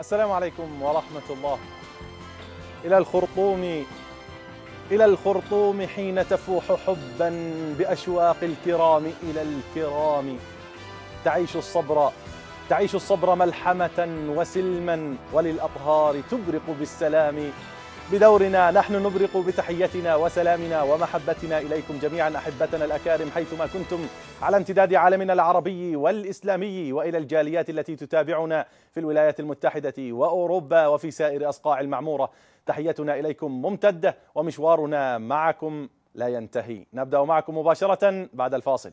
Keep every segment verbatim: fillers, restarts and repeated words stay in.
السلام عليكم ورحمة الله. إلى الخرطوم إلى الخرطوم حين تفوح حبا بأشواق الكرام إلى الكرام. تعيش الصبر تعيش الصبر ملحمة وسلما، وللأطهار تبرق بالسلام. بدورنا نحن نبرق بتحيتنا وسلامنا ومحبتنا إليكم جميعا أحبتنا الأكارم حيثما كنتم على امتداد عالمنا العربي والإسلامي، وإلى الجاليات التي تتابعنا في الولايات المتحدة وأوروبا وفي سائر أصقاع المعمورة. تحيتنا إليكم ممتدة ومشوارنا معكم لا ينتهي. نبدأ معكم مباشرة بعد الفاصل.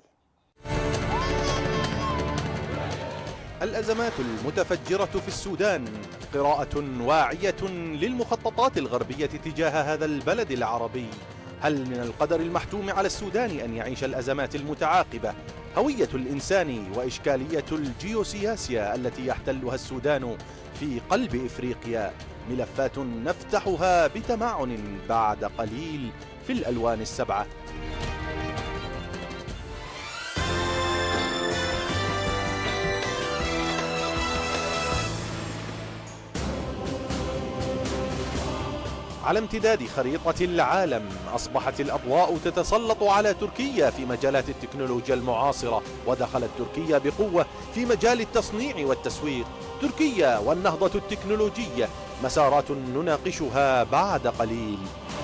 الأزمات المتفجرة في السودان، قراءة واعية للمخططات الغربية تجاه هذا البلد العربي. هل من القدر المحتوم على السودان أن يعيش الأزمات المتعاقبة؟ هوية الإنسان وإشكالية الجيوسياسيا التي يحتلها السودان في قلب إفريقيا، ملفات نفتحها بتمعن بعد قليل في الألوان السبعة. على امتداد خريطة العالم أصبحت الأضواء تتسلط على تركيا في مجالات التكنولوجيا المعاصرة، ودخلت تركيا بقوة في مجال التصنيع والتسويق. تركيا والنهضة التكنولوجية، مسارات نناقشها بعد قليل.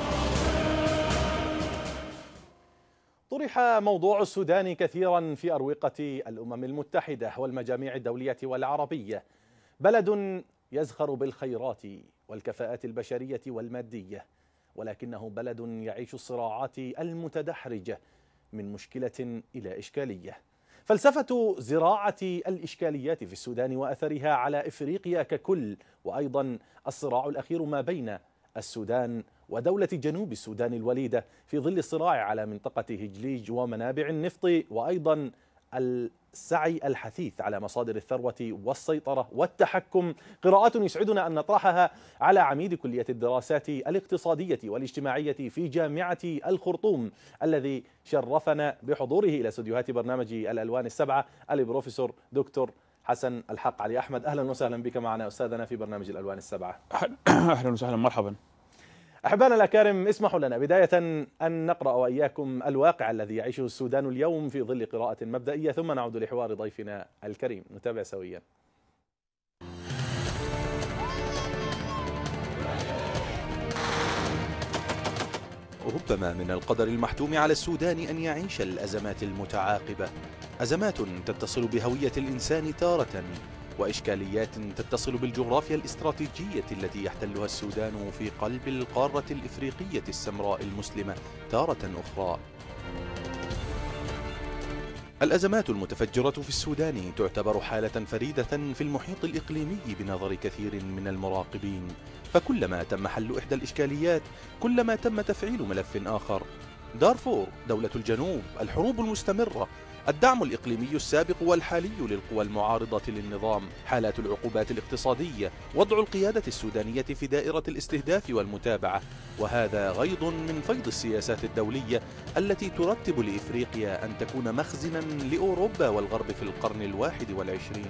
طرح موضوع السودان كثيرا في أروقة الأمم المتحدة والمجاميع الدولية والعربية. بلد يزخر بالخيرات والكفاءات البشرية والمادية، ولكنه بلد يعيش الصراعات المتدحرجة من مشكلة إلى إشكالية. فلسفة زراعة الإشكاليات في السودان وأثرها على إفريقيا ككل، وأيضا الصراع الأخير ما بين السودان ودولة جنوب السودان الوليدة في ظل الصراع على منطقة هجليج ومنابع النفط، وأيضا السعي الحثيث على مصادر الثروة والسيطرة والتحكم. قراءات يسعدنا أن نطرحها على عميد كلية الدراسات الاقتصادية والاجتماعية في جامعة الخرطوم، الذي شرفنا بحضوره إلى استديوهات برنامج الألوان السبعة، البروفيسور دكتور حسن الحق علي أحمد. أهلا وسهلا بك معنا أستاذنا في برنامج الألوان السبعة. أهلا وسهلا، مرحبا. أحبائنا الأكارم، اسمحوا لنا بداية أن نقرأ وإياكم الواقع الذي يعيشه السودان اليوم في ظل قراءة مبدئية، ثم نعود لحوار ضيفنا الكريم. نتابع سويا. ربما من القدر المحتوم على السودان أن يعيش الأزمات المتعاقبة، أزمات تتصل بهوية الإنسان تارة، وإشكاليات تتصل بالجغرافيا الاستراتيجية التي يحتلها السودان في قلب القارة الإفريقية السمراء المسلمة تارة أخرى. الأزمات المتفجرة في السودان تعتبر حالة فريدة في المحيط الإقليمي بنظر كثير من المراقبين، فكلما تم حل إحدى الإشكاليات كلما تم تفعيل ملف آخر. دارفور، دولة الجنوب، الحروب المستمرة، الدعم الإقليمي السابق والحالي للقوى المعارضة للنظام، حالات العقوبات الاقتصادية، وضع القيادة السودانية في دائرة الاستهداف والمتابعة، وهذا غيض من فيض السياسات الدولية التي ترتب لإفريقيا أن تكون مخزنا لأوروبا والغرب في القرن الواحد والعشرين.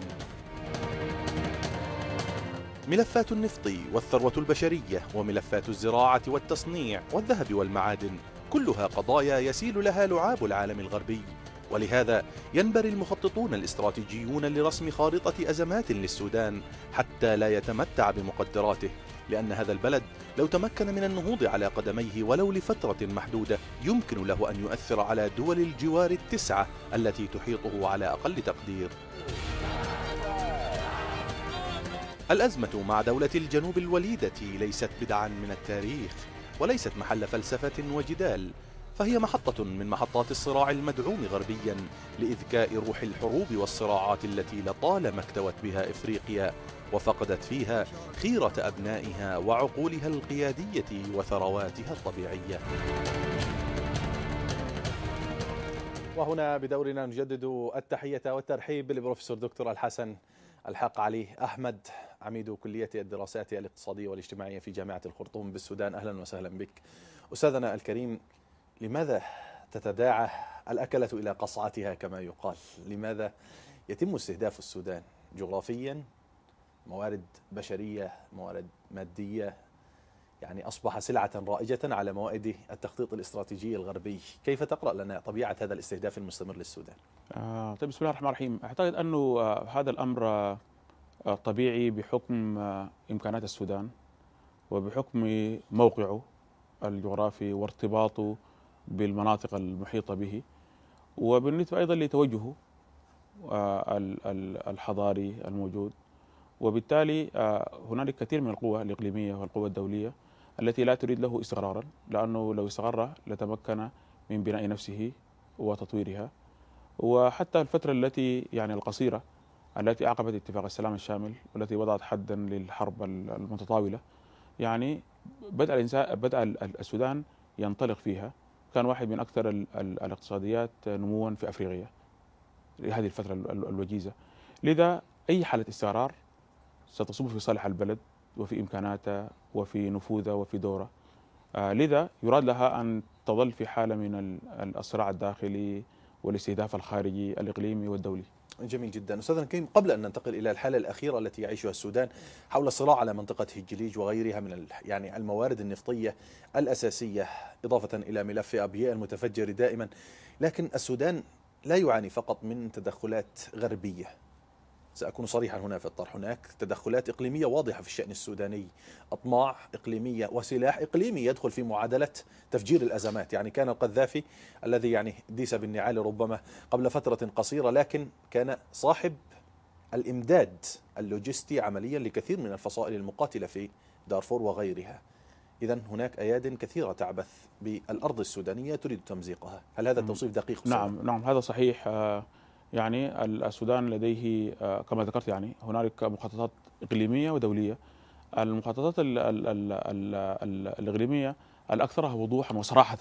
ملفات النفط والثروة البشرية، وملفات الزراعة والتصنيع والذهب والمعادن، كلها قضايا يسيل لها لعاب العالم الغربي، ولهذا ينبري المخططون الاستراتيجيون لرسم خارطة أزمات للسودان حتى لا يتمتع بمقدراته، لأن هذا البلد لو تمكن من النهوض على قدميه ولو لفترة محدودة يمكن له أن يؤثر على دول الجوار التسعة التي تحيطه على أقل تقدير. الأزمة مع دولة الجنوب الوليدة ليست بدعا من التاريخ، وليست محل فلسفة وجدال، فهي محطة من محطات الصراع المدعوم غربيا لإذكاء روح الحروب والصراعات التي لطالما اكتوت بها إفريقيا، وفقدت فيها خيرة أبنائها وعقولها القيادية وثرواتها الطبيعية. وهنا بدورنا نجدد التحية والترحيب بالبروفيسور دكتور الحسن الحق علي أحمد، عميد كلية الدراسات الاقتصادية والاجتماعية في جامعة الخرطوم بالسودان. أهلا وسهلا بك أستاذنا الكريم. لماذا تتداعى الأكلة إلى قصعتها كما يقال؟ لماذا يتم استهداف السودان جغرافيا موارد بشرية، موارد مادية، يعني أصبح سلعة رائجة على موائد التخطيط الاستراتيجي الغربي. كيف تقرأ لنا طبيعة هذا الاستهداف المستمر للسودان؟ آه طيب، بسم الله الرحمن الرحيم. أعتقد أنه آه هذا الأمر آه طبيعي بحكم آه إمكانات السودان، وبحكم موقعه الجغرافي وارتباطه بالمناطق المحيطة به، وبالنسبة أيضا لتوجهه آه الحضاري الموجود. وبالتالي آه هنالك كثير من القوى الإقليمية والقوى الدولية التي لا تريد له استقرارا، لأنه لو استقر لتمكن من بناء نفسه وتطويرها. وحتى الفترة التي يعني القصيرة التي أعقبت اتفاق السلام الشامل والتي وضعت حدا للحرب المتطاولة، يعني بدأ الإنسان بدأ السودان ينطلق فيها، كان واحد من أكثر الاقتصاديات نموا في أفريقيا لهذه الفترة الوجيزة. لذا أي حالة استقرار ستصب في صالح البلد وفي إمكاناته وفي نفوذه وفي دوره. آه لذا يراد لها أن تظل في حالة من الصراع الداخلي والاستهداف الخارجي الإقليمي والدولي. جميل جدا. أستاذنا الكريم، قبل أن ننتقل إلى الحالة الأخيرة التي يعيشها السودان حول الصراع على منطقة هجليج وغيرها من يعني الموارد النفطية الأساسية، إضافة إلى ملف أبياء المتفجر دائما، لكن السودان لا يعاني فقط من تدخلات غربية، سأكون صريحا هنا في الطرح. هناك تدخلات إقليمية واضحة في الشأن السوداني، أطماع إقليمية وسلاح إقليمي يدخل في معادلة تفجير الأزمات. يعني كان القذافي الذي يعني ديس بالنعال ربما قبل فترة قصيرة، لكن كان صاحب الإمداد اللوجستي عمليا لكثير من الفصائل المقاتلة في دارفور وغيرها. إذن هناك أياد كثيرة تعبث بالأرض السودانية تريد تمزيقها. هل هذا توصيف دقيق؟ نعم نعم هذا صحيح. يعني السودان لديه كما ذكرت يعني هنالك مخططات إقليمية ودولية. المخططات ال ال ال ال ال الإقليمية الأكثرها وضوحا وصراحة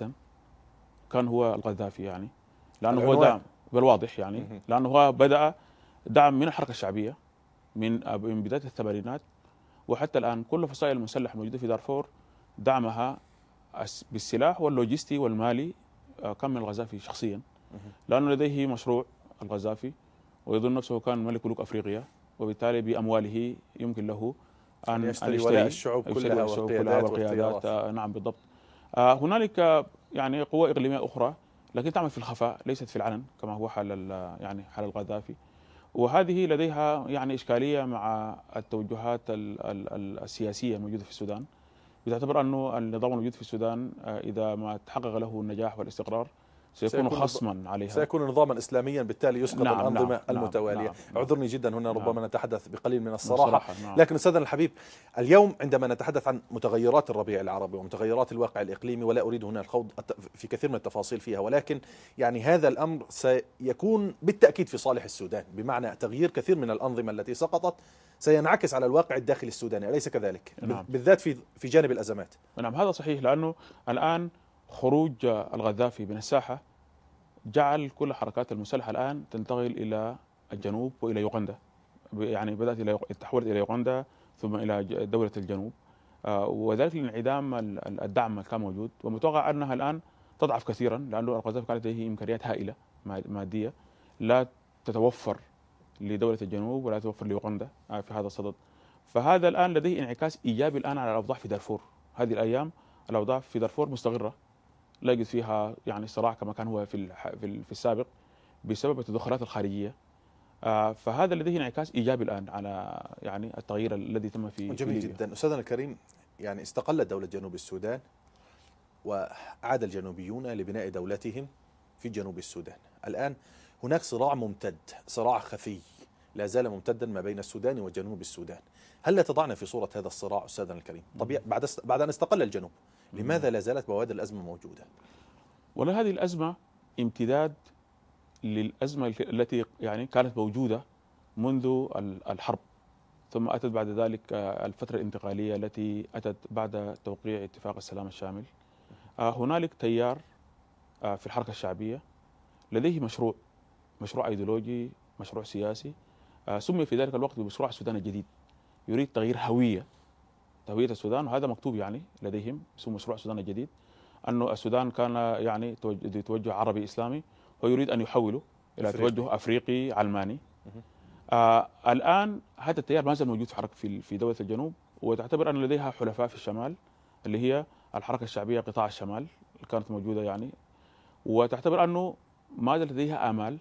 كان هو القذافي، يعني لأنه هو دعم بالواضح، يعني لأنه هو بدأ دعم من الحركة الشعبية من من بداية الثمانينات، وحتى الآن كل فصائل المسلح الموجودة في دارفور دعمها بالسلاح واللوجستي والمالي كان من القذافي شخصيا، لأنه لديه مشروع القذافي ويظن نفسه كان ملك ملوك أفريقيا، وبالتالي بأمواله يمكن له أن يشتري ولاء الشعوب كلها وقيادات والقيادات. نعم بالضبط. آه هنالك يعني قوى إقليمية أخرى لكن تعمل في الخفاء ليست في العلن كما هو حال يعني حال القذافي، وهذه لديها يعني إشكالية مع التوجهات ال ال السياسية الموجودة في السودان. بتعتبر أنه النظام الموجود في السودان إذا ما تحقق له النجاح والاستقرار سيكون خصما عليها، سيكون نظاما إسلاميا، بالتالي يسقط نعم الأنظمة نعم المتوالية. نعم اعذرني جدا هنا ربما نعم نتحدث بقليل من الصراحة، نعم. لكن أستاذنا الحبيب، اليوم عندما نتحدث عن متغيرات الربيع العربي ومتغيرات الواقع الإقليمي، ولا أريد هنا الخوض في كثير من التفاصيل فيها، ولكن يعني هذا الأمر سيكون بالتأكيد في صالح السودان، بمعنى تغيير كثير من الأنظمة التي سقطت سينعكس على الواقع الداخلي السوداني، أليس كذلك؟ نعم. بالذات في في جانب الأزمات. نعم هذا صحيح، لأنه الآن خروج القذافي من الساحة جعل كل حركات المسلحة الآن تنتقل إلى الجنوب وإلى يوغندا، يعني بدأت إلى تحولت إلى يوغندا ثم إلى دولة الجنوب، وذلك لانعدام الدعم اللي كان موجود، ومتوقع أنها الآن تضعف كثيرا، لأنه القذافي كانت لديه إمكانيات هائلة مادية لا تتوفر لدولة الجنوب ولا تتوفر ليوغندا في هذا الصدد. فهذا الآن لديه انعكاس إيجابي الآن على الأوضاع في دارفور. هذه الأيام الأوضاع في دارفور مستقرة، لا يوجد فيها يعني صراع كما كان هو في في السابق بسبب التدخلات الخارجيه. فهذا لديه انعكاس ايجابي الان على يعني التغيير الذي تم في جميل جدا. استاذنا الكريم، يعني استقلت دوله جنوب السودان وعاد الجنوبيون لبناء دولتهم في جنوب السودان. الان هناك صراع ممتد، صراع خفي لا زال ممتدا ما بين السودان وجنوب السودان. هل لا تضعنا في صورة هذا الصراع أستاذنا الكريم؟ طبيعي بعد بعد أن استقل الجنوب، لماذا لا زالت بوادر الأزمة موجودة؟ ولا هذه الأزمة امتداد للأزمة التي يعني كانت موجودة منذ الحرب، ثم أتت بعد ذلك الفترة الانتقالية التي أتت بعد توقيع اتفاق السلام الشامل. هنالك تيار في الحركة الشعبية لديه مشروع مشروع أيديولوجي، مشروع سياسي، سمي في ذلك الوقت بمشروع السودان الجديد، يريد تغيير هوية هوية السودان، وهذا مكتوب يعني لديهم اسمه مشروع السودان الجديد، أنه السودان كان يعني توجه عربي إسلامي ويريد أن يحوله إلى أفريقي. توجه أفريقي علماني. آه الآن هذا التيار ما زال موجود في حركة في في دولة الجنوب، وتعتبر أن لديها حلفاء في الشمال اللي هي الحركة الشعبية قطاع الشمال اللي كانت موجودة يعني، وتعتبر أنه ما زال لديها آمال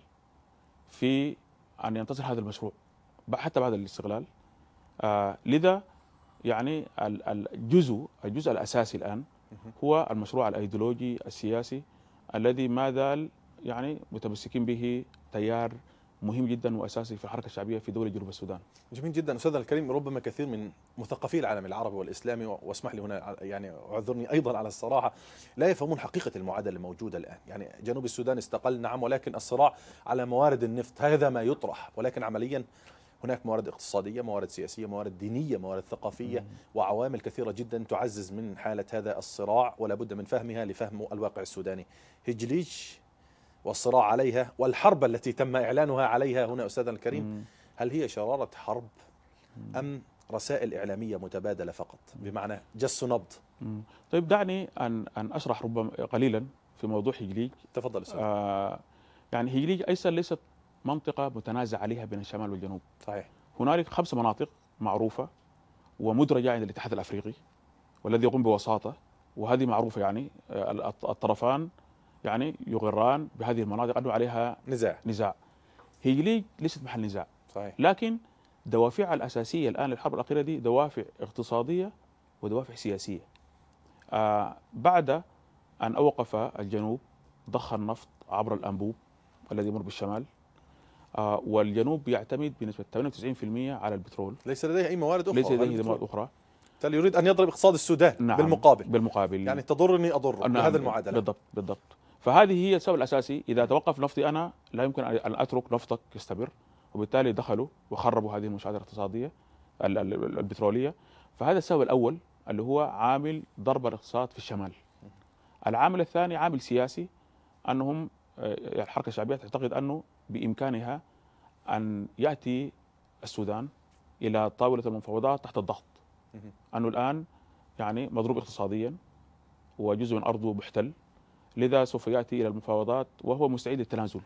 في أن ينتصر هذا المشروع حتى بعد الاستقلال. آه لذا يعني الجزء الجزء الأساسي الآن هو المشروع الأيديولوجي السياسي الذي ما زال يعني متمسكين به تيار مهم جدا واساسي في الحركه الشعبيه في دوله جنوب السودان. جميل جدا استاذنا الكريم. ربما كثير من مثقفي العالم العربي والاسلامي، واسمح لي هنا يعني اعذرني ايضا على الصراحه، لا يفهمون حقيقه المعادله الموجوده الان. يعني جنوب السودان استقل نعم، ولكن الصراع على موارد النفط هذا ما يطرح، ولكن عمليا هناك موارد اقتصاديه، موارد سياسيه، موارد دينيه، موارد ثقافيه، وعوامل كثيره جدا تعزز من حاله هذا الصراع، ولا بد من فهمها لفهم الواقع السوداني. هجليج والصراع عليها والحرب التي تم إعلانها عليها هنا أستاذنا الكريم، هل هي شرارة حرب أم رسائل إعلامية متبادلة فقط بمعنى جس نبض؟ طيب دعني أن أن أشرح ربما قليلا في موضوع هجليج. تفضل أستاذ. آه يعني هجليج أيضا ليست منطقة متنازع عليها بين الشمال والجنوب. صحيح. هنالك خمس مناطق معروفة ومدرجة عند الاتحاد الأفريقي والذي يقوم بوساطة، وهذه معروفة يعني الطرفان يعني يغران بهذه المناطق أنه عليها نزاع نزاع. هجليج ليست محل نزاع. صحيح. لكن دوافعها الأساسية الآن للحرب الأخيرة دي دوافع اقتصادية ودوافع سياسية. آه بعد أن أوقف الجنوب ضخ النفط عبر الأنبوب الذي يمر بالشمال، آه والجنوب يعتمد بنسبة ثمانية وتسعين بالمئة على البترول، ليس لديه أي موارد أخرى. ليس لديه موارد أخرى. بالتالي يريد أن يضرب اقتصاد السودان. نعم. بالمقابل بالمقابل يعني تضرني أضر. نعم. بهذا المعادلة. بالضبط بالضبط. فهذه هي السبب الأساسي. إذا توقف نفطي أنا لا يمكن أن أترك نفطك يستمر، وبالتالي دخلوا وخربوا هذه المنشآت الاقتصادية البترولية. فهذا السبب الأول اللي هو عامل ضرب الاقتصاد في الشمال. العامل الثاني عامل سياسي، أنهم الحركة الشعبية تعتقد أنه بإمكانها أن يأتي السودان إلى طاولة المفاوضات تحت الضغط، أنه الآن يعني مضروب اقتصاديا وجزء من أرضه محتل، لذا سوف يأتي إلى المفاوضات وهو مستعد للتنازل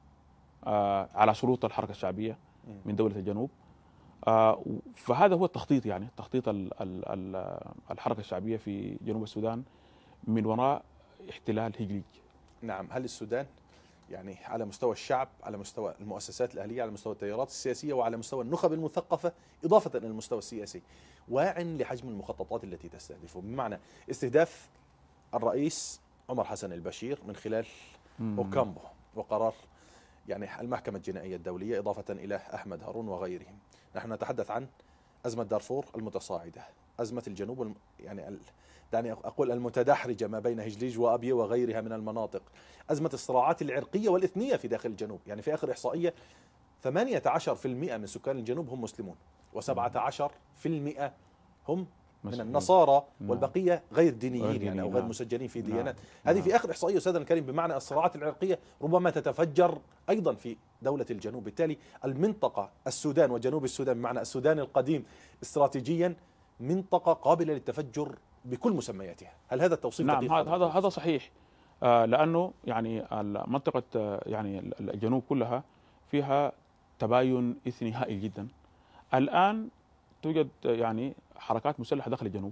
آه على شروط الحركة الشعبية من دولة الجنوب. آه فهذا هو التخطيط، يعني تخطيط ال ال ال الحركة الشعبية في جنوب السودان من وراء احتلال هجليج. نعم. هل السودان يعني على مستوى الشعب، على مستوى المؤسسات الأهلية، على مستوى التيارات السياسية، وعلى مستوى النخب المثقفة إضافة إلى المستوى السياسي، واع لحجم المخططات التي تستهدفه؟ بمعنى استهداف الرئيس عمر حسن البشير من خلال أوكامبو وقرار يعني المحكمة الجنائية الدولية، إضافة إلى أحمد هارون وغيرهم. نحن نتحدث عن أزمة دارفور المتصاعدة، أزمة الجنوب الم... يعني ال... دعني أقول المتدحرجة ما بين هجليج وأبية وغيرها من المناطق، أزمة الصراعات العرقية والإثنية في داخل الجنوب. يعني في آخر إحصائية ثمانية عشر بالمئة من سكان الجنوب هم مسلمون، وسبعة عشر بالمئة هم من النصارى، والبقية غير دينيين يعني أو غير مسجلين في ديانات. هذه في آخر إحصائية أستاذنا الكريم. بمعنى الصراعات العرقية ربما تتفجر أيضا في دولة الجنوب. بالتالي المنطقة السودان وجنوب السودان بمعنى السودان القديم استراتيجيا منطقة قابلة للتفجر بكل مسمياتها. هل هذا التوصيف نعم دقيق؟ هذا هذا صحيح. آه لأنه يعني منطقة آه يعني الجنوب كلها فيها تباين إثني هائل جدا. الآن توجد يعني حركات مسلحة داخل الجنوب،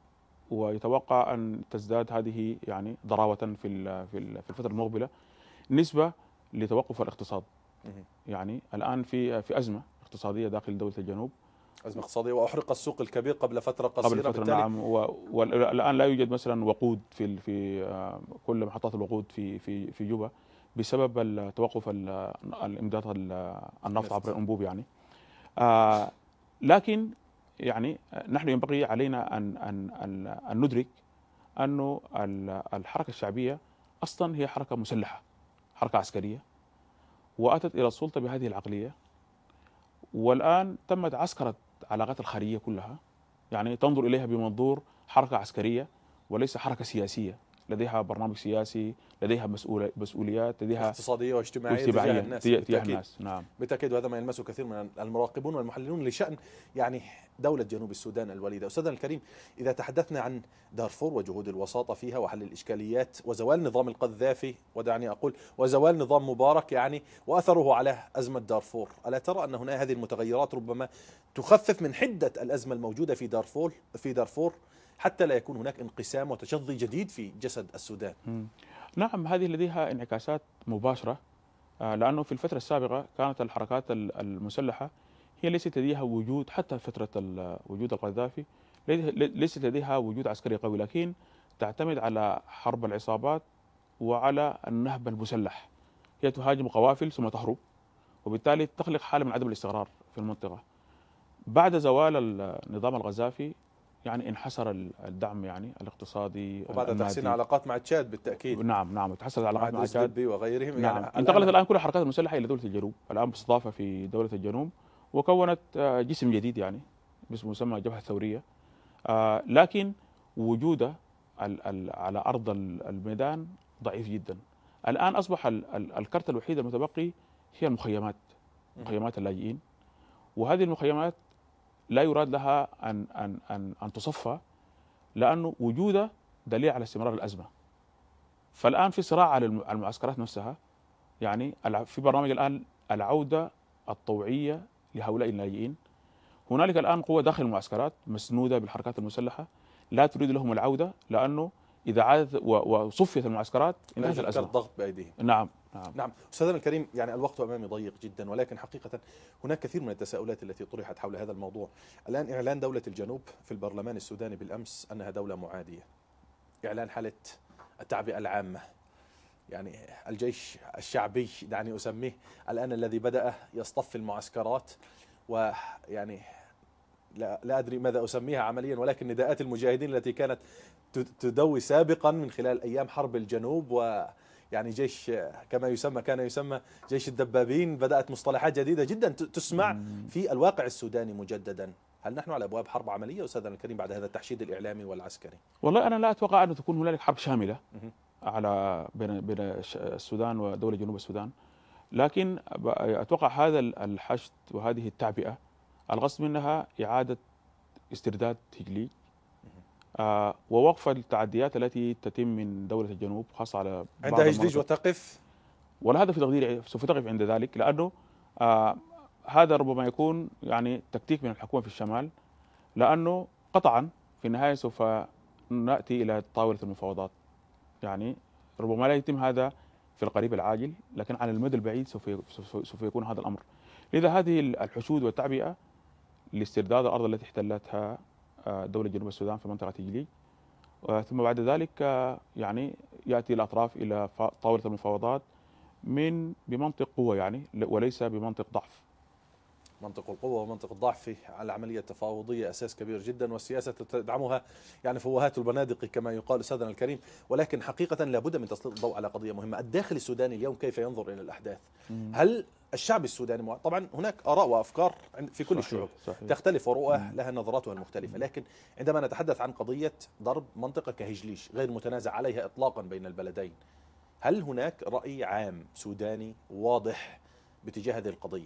ويتوقع أن تزداد هذه يعني ضراوة في في في الفترة المقبلة نسبة لتوقف الاقتصاد. يعني الآن في في أزمة اقتصادية داخل دولة الجنوب، أزمة اقتصادية، وأحرق السوق الكبير قبل فترة قصيرة. قبل فترة نعم. والآن لا يوجد مثلا وقود في في كل محطات الوقود في في في جوبا بسبب توقف الإمداد النفط عبر الأنبوب يعني. آه لكن يعني نحن ينبغي علينا أن أن أن, أن ندرك أنه الحركة الشعبية أصلا هي حركة مسلحة، حركة عسكرية، وأتت إلى السلطة بهذه العقلية، والآن تمت عسكرة علاقات الخارجية كلها، يعني تنظر إليها بمنظور حركة عسكرية وليس حركة سياسية لديها برنامج سياسي، لديها مسؤول مسؤوليات، لديها اقتصادية واجتماعية تجاه واجتماعية الناس تجاه بالتأكيد. الناس. نعم بالتأكيد، وهذا ما يلمسه كثير من المراقبون والمحللون لشأن يعني دولة جنوب السودان الوليدة. أستاذنا الكريم، إذا تحدثنا عن دارفور وجهود الوساطة فيها وحل الإشكاليات وزوال نظام القذافي، ودعني أقول وزوال نظام مبارك يعني وأثره على أزمة دارفور، ألا ترى أن هنا هذه المتغيرات ربما تخفف من حدة الأزمة الموجودة في دارفور في دارفور حتى لا يكون هناك انقسام وتشظي جديد في جسد السودان؟ مم. نعم، هذه لديها انعكاسات مباشرة، آه، لأنه في الفترة السابقة كانت الحركات ال- المسلحة هي ليست لديها وجود، حتى فترة ال- وجود القذافي لي- ليست لديها وجود عسكري قوي، لكن تعتمد على حرب العصابات وعلى النهب المسلح. هي تهاجم قوافل ثم تهرب، وبالتالي تخلق حالة من عدم الاستقرار في المنطقة. بعد زوال النظام القذافي يعني انحسر الدعم يعني الاقتصادي وبعد تحسين المادي. العلاقات مع تشاد بالتأكيد، نعم نعم تحسنت مع العلاقات مع دوس تشاد. دبي وغيرهم. نعم يعني انتقلت الآن الآن كل الحركات المسلحة إلى دولة الجنوب، الآن مستضافة في دولة الجنوب، وكونت آه، جسم جديد يعني باسم مسمى الجبهة الثورية. آه، لكن وجوده ال- ال- على أرض ال- الميدان ضعيف جدا. الآن أصبح ال- ال- الكرت الوحيد المتبقي هي المخيمات، مخيمات اللاجئين. وهذه المخيمات لا يراد لها أن أن أن أن تصفى، لأنه وجودها دليل على استمرار الأزمة. فالآن في صراع على الم- على المعسكرات نفسها. يعني الع- في برنامج الآن العودة الطوعية لهؤلاء اللاجئين. هنالك الآن قوة داخل المعسكرات مسنودة بالحركات المسلحة لا تريد لهم العودة، لأنه إذا عادت و- وصفيت المعسكرات لا انتهت يوجد الأزمة. ضغط بأيديهم. نعم نعم نعم أستاذنا الكريم، يعني الوقت أمامي ضيق جدا، ولكن حقيقة هناك كثير من التساؤلات التي طرحت حول هذا الموضوع. الآن إعلان دولة الجنوب في البرلمان السوداني بالأمس أنها دولة معادية، إعلان حالة التعبئة العامة، يعني الجيش الشعبي دعني أسميه الآن الذي بدأ يصطف المعسكرات، ويعني لا, لا أدري ماذا أسميها عمليا، ولكن نداءات المجاهدين التي كانت تدوي سابقا من خلال أيام حرب الجنوب، ويعني جيش كما يسمى كان يسمى جيش الدبابين، بدأت مصطلحات جديدة جدا تسمع في الواقع السوداني مجددا. هل نحن على أبواب حرب عملية أستاذنا الكريم بعد هذا التحشيد الإعلامي والعسكري؟ والله أنا لا أتوقع أن تكون هنالك حرب شاملة مهم. على بين بين الش- السودان ودولة جنوب السودان، لكن ب- أتوقع هذا ال- الحشد وهذه التعبئة القصد منها إعادة استرداد هجلي، آه، ووقف التعديات التي تتم من دولة الجنوب خاصة على بعض عندها هجليج المناطق. وتقف. ولا هذا في تقديري سوف تقف عند ذلك، لأنه آه، هذا ربما يكون يعني تكتيك من الحكومة في الشمال، لأنه قطعا في النهاية سوف نأتي إلى طاولة المفاوضات. يعني ربما لا يتم هذا في القريب العاجل، لكن على المدى البعيد سوف سوف سوف يكون هذا الأمر. لذا هذه الحشود والتعبئة لاسترداد الأرض التي احتلتها آه، دولة جنوب السودان في منطقة إجليل، ثم بعد ذلك آه، يعني يأتي الأطراف إلى ف- طاولة المفاوضات من بمنطق قوة يعني وليس بمنطق ضعف. منطق القوة ومنطق الضعف في العملية التفاوضية أساس كبير جدا، والسياسة تدعمها يعني فوهات البنادق كما يقال أستاذنا الكريم. ولكن حقيقة لابد من تسليط الضوء على قضية مهمة، الداخل السوداني اليوم كيف ينظر إلى الأحداث؟ هل الشعب السوداني مع... طبعا هناك آراء وأفكار في كل صحيح الشعوب صحيح. تختلف، ورؤى لها نظراتها المختلفة، لكن عندما نتحدث عن قضية ضرب منطقة كهجليش غير متنازع عليها إطلاقا بين البلدين، هل هناك رأي عام سوداني واضح باتجاه هذه القضية؟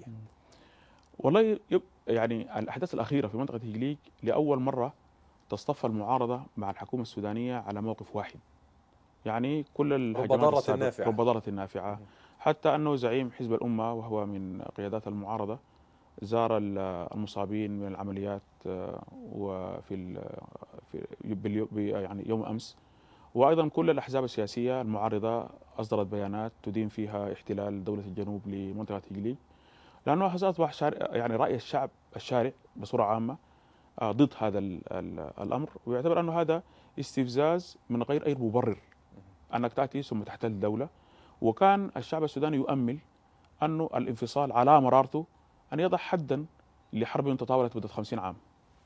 والله يب- يعني الأحداث الأخيرة في منطقة هجليج لأول مرة تصطف المعارضة مع الحكومة السودانية على موقف واحد. يعني كل الهجمات ضارة السابقة نافعة. رب ضارة نافعة. حتى أنه زعيم حزب الأمة وهو من قيادات المعارضة زار ال- المصابين من العمليات آه، وفي ال- في باليو- ب- يعني يوم أمس. وأيضا كل الأحزاب السياسية المعارضة أصدرت بيانات تدين فيها احتلال دولة الجنوب لمنطقة هجليج، لأنه أصبح شارع يعني رأي الشعب الشارع بصورة عامة آه، ضد هذا ال ال الأمر، ويعتبر أنه هذا استفزاز من غير أي مبرر أنك تأتي ثم تحتل الدولة. وكان الشعب السوداني يؤمل أنه الانفصال على مرارته أن يضع حدا لحرب تطاولت مدة خمسين عام،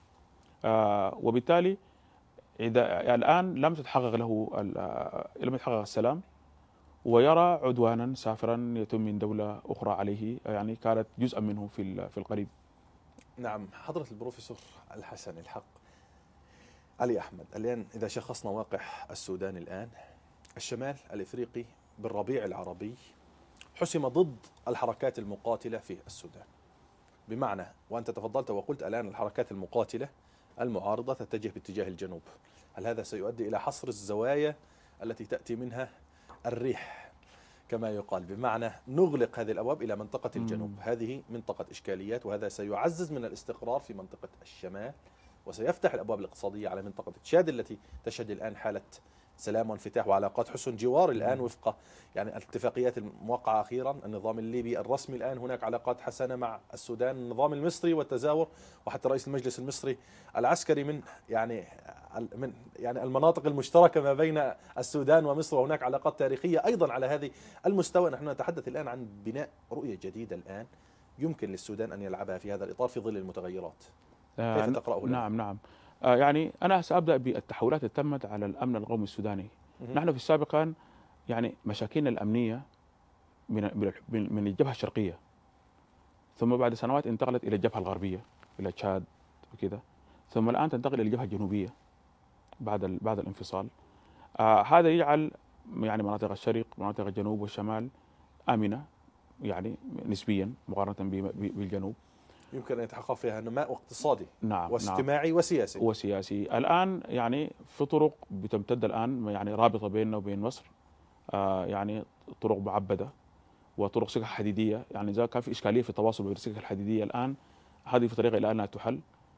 آه، وبالتالي إذا الآن لم تتحقق له ال- آه، لم يتحقق السلام، ويرى عدوانا سافرا يتم من دولة أخرى عليه، يعني كانت جزءا منه في ال- في القريب. نعم حضرة البروفيسور الحسن الحق علي أحمد، الآن إذا شخصنا واقع السودان الآن الشمال الإفريقي بالربيع العربي حسم ضد الحركات المقاتلة في السودان، بمعنى وأنت تفضلت وقلت الآن الحركات المقاتلة المعارضة تتجه باتجاه الجنوب، هل هذا سيؤدي إلى حصر الزوايا التي تأتي منها الريح كما يقال، بمعنى نغلق هذه الأبواب إلى منطقة الجنوب؟ هذه منطقة إشكاليات، وهذا سيعزز من الاستقرار في منطقة الشمال، وسيفتح الأبواب الاقتصادية على منطقة تشاد التي تشهد الآن حالة سلام وانفتاح وعلاقات حسن جوار الآن وفق يعني الاتفاقيات الموقعة أخيرا. النظام الليبي الرسمي الآن هناك علاقات حسنة مع السودان، النظام المصري والتزاور، وحتى رئيس المجلس المصري العسكري من يعني من يعني المناطق المشتركة ما بين السودان ومصر، وهناك علاقات تاريخية أيضا على هذه المستوى. نحن نتحدث الآن عن بناء رؤية جديدة الآن يمكن للسودان أن يلعبها في هذا الإطار في ظل المتغيرات. كيف تقرأه؟ نعم نعم آه يعني أنا سأبدأ بالتحولات التي تمت على الأمن القومي السوداني. نحن في السابق كان يعني مشاكلنا الأمنية من من الجبهة الشرقية، ثم بعد سنوات انتقلت إلى الجبهة الغربية إلى تشاد وكذا، ثم الآن تنتقل إلى الجبهة الجنوبية بعد بعد الانفصال. آه هذا يجعل يعني مناطق الشرق مناطق الجنوب والشمال آمنة يعني نسبيا مقارنة بالجنوب، يمكن أن يتحقق فيها نماء اقتصادي نعم واجتماعي نعم وسياسي وسياسي. الآن يعني في طرق بتمتد الآن يعني رابطة بيننا وبين مصر، آه يعني طرق معبدة وطرق سكك حديدية، يعني إذا كان في إشكالية في التواصل بين السكك الحديدية الآن هذه في طريقة إلى أنها تحل.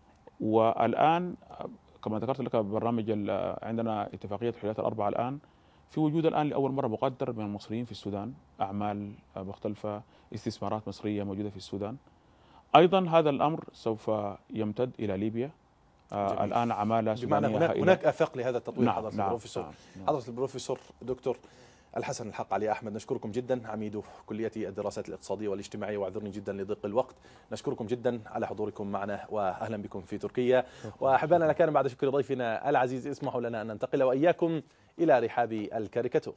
والآن كما ذكرت لك برنامج عندنا اتفاقية الحليات الأربعة، الآن في وجود الآن لأول مرة مقدر من المصريين في السودان، أعمال مختلفة استثمارات مصرية موجودة في السودان. أيضا هذا الأمر سوف يمتد إلى ليبيا. آه الآن عمالة بمعنى سودانية هناك هائلة. هناك آفاق لهذا التطوير. نعم حضرة نعم البروفيسور نعم حضرة البروفيسور دكتور الحسن الحق علي أحمد، نشكركم جدا، عميد كلية الدراسات الاقتصادية والاجتماعية، واعذرني جدا لضيق الوقت. نشكركم جدا على حضوركم معنا، وأهلا بكم في تركيا. وأحبائنا كان بعد شكر ضيفنا العزيز اسمحوا لنا أن ننتقل وإياكم إلى رحاب الكاريكاتور.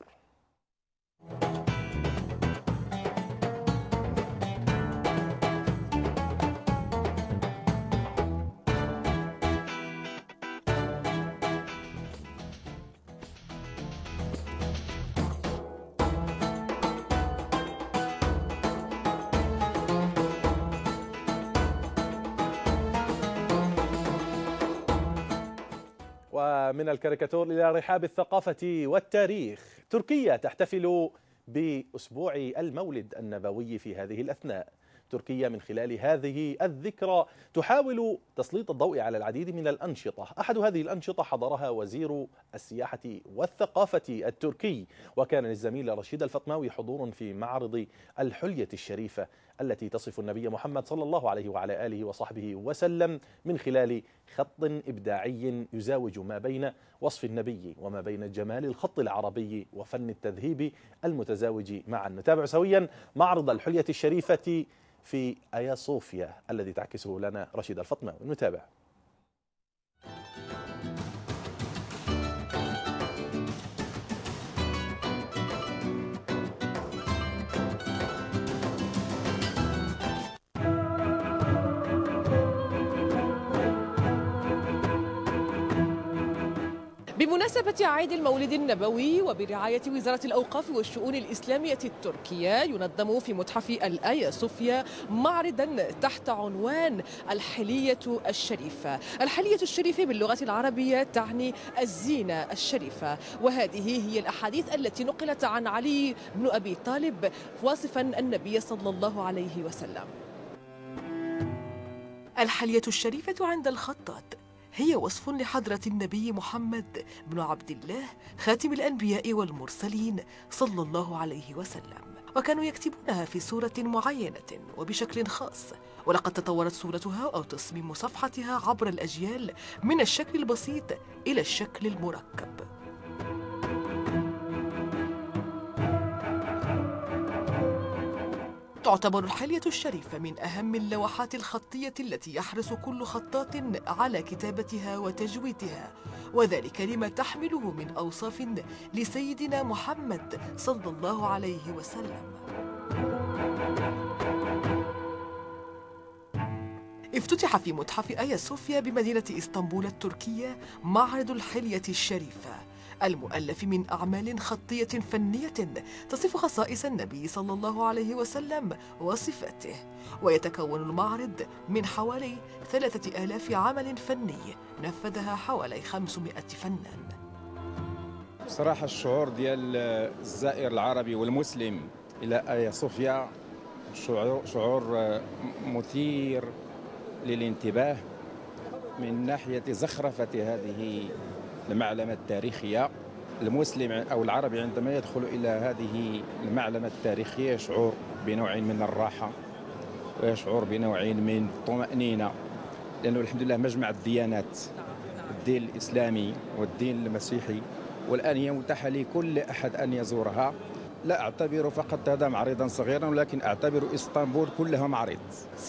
ومن الكاريكاتور إلى رحاب الثقافة والتاريخ. تركيا تحتفل بأسبوع المولد النبوي في هذه الأثناء. تركيا من خلال هذه الذكرى تحاول تسليط الضوء على العديد من الأنشطة. أحد هذه الأنشطة حضرها وزير السياحة والثقافة التركي، وكان للزميل رشيد الفطماوي حضور في معرض الحلية الشريفة التي تصف النبي محمد صلى الله عليه وعلى آله وصحبه وسلم من خلال خط إبداعي يزاوج ما بين وصف النبي وما بين جمال الخط العربي وفن التذهيب المتزاوج معا. نتابع سويا معرض الحلية الشريفة في آيا صوفيا الذي تعكسه لنا رشيد الفطماوي. نتابع. بمناسبة عيد المولد النبوي وبرعاية وزارة الأوقاف والشؤون الإسلامية التركية، ينظم في متحف الآيا صوفيا معرضا تحت عنوان الحلية الشريفة. الحلية الشريفة باللغة العربية تعني الزينة الشريفة، وهذه هي الأحاديث التي نقلت عن علي بن أبي طالب واصفا النبي صلى الله عليه وسلم. الحلية الشريفة عند الخطاط هي وصف لحضرة النبي محمد بن عبد الله خاتم الأنبياء والمرسلين صلى الله عليه وسلم، وكانوا يكتبونها في صورة معينة وبشكل خاص، ولقد تطورت صورتها أو تصميم صفحتها عبر الأجيال من الشكل البسيط إلى الشكل المركب. تعتبر الحلية الشريفة من أهم اللوحات الخطية التي يحرص كل خطاط على كتابتها وتجويدها، وذلك لما تحمله من أوصاف لسيدنا محمد صلى الله عليه وسلم. افتتح في متحف آيا صوفيا بمدينة إسطنبول التركية معرض الحلية الشريفة المؤلف من أعمال خطية فنية تصف خصائص النبي صلى الله عليه وسلم وصفاته. ويتكون المعرض من حوالي ثلاثة آلاف عمل فني نفذها حوالي خمسمائة فنان. بصراحة الشعور ديال الزائر العربي والمسلم إلى آيا صوفيا شعور مثير للانتباه من ناحية زخرفة هذه المعلمة التاريخية. المسلم أو العربي عندما يدخل إلى هذه المعلمة التاريخية يشعر بنوع من الراحة ويشعر بنوع من الطمأنينة، لأنه الحمد لله مجمع الديانات، الدين الإسلامي والدين المسيحي، والآن هي متاحة لكل أحد أن يزورها. لا أعتبر فقط هذا معرضا صغيرا، ولكن أعتبر إسطنبول كلها معرض.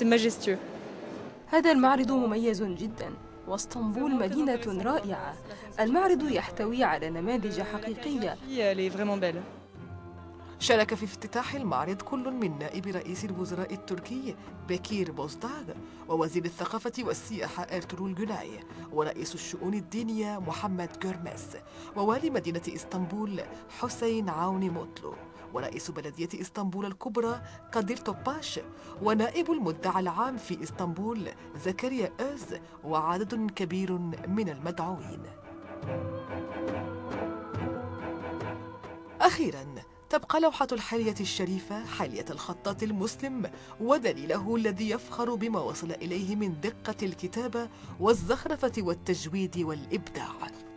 هذا المعرض مميز جدا، واسطنبول مدينة رائعة. المعرض يحتوي على نماذج حقيقية. شارك في افتتاح المعرض كل من نائب رئيس الوزراء التركي بكير بوزداغ، ووزير الثقافة والسياحة إرتورول جوناي، ورئيس الشؤون الدينية محمد جورمس، ووالي مدينة إسطنبول حسين عوني موتلو، ورئيس بلدية إسطنبول الكبرى قادير توباش، ونائب المدعي العام في إسطنبول زكريا أوز، وعدد كبير من المدعوين. أخيراً، تبقى لوحة الحلية الشريفة حلية الخطاط المسلم ودليله الذي يفخر بما وصل إليه من دقة الكتابة والزخرفة والتجويد والإبداع.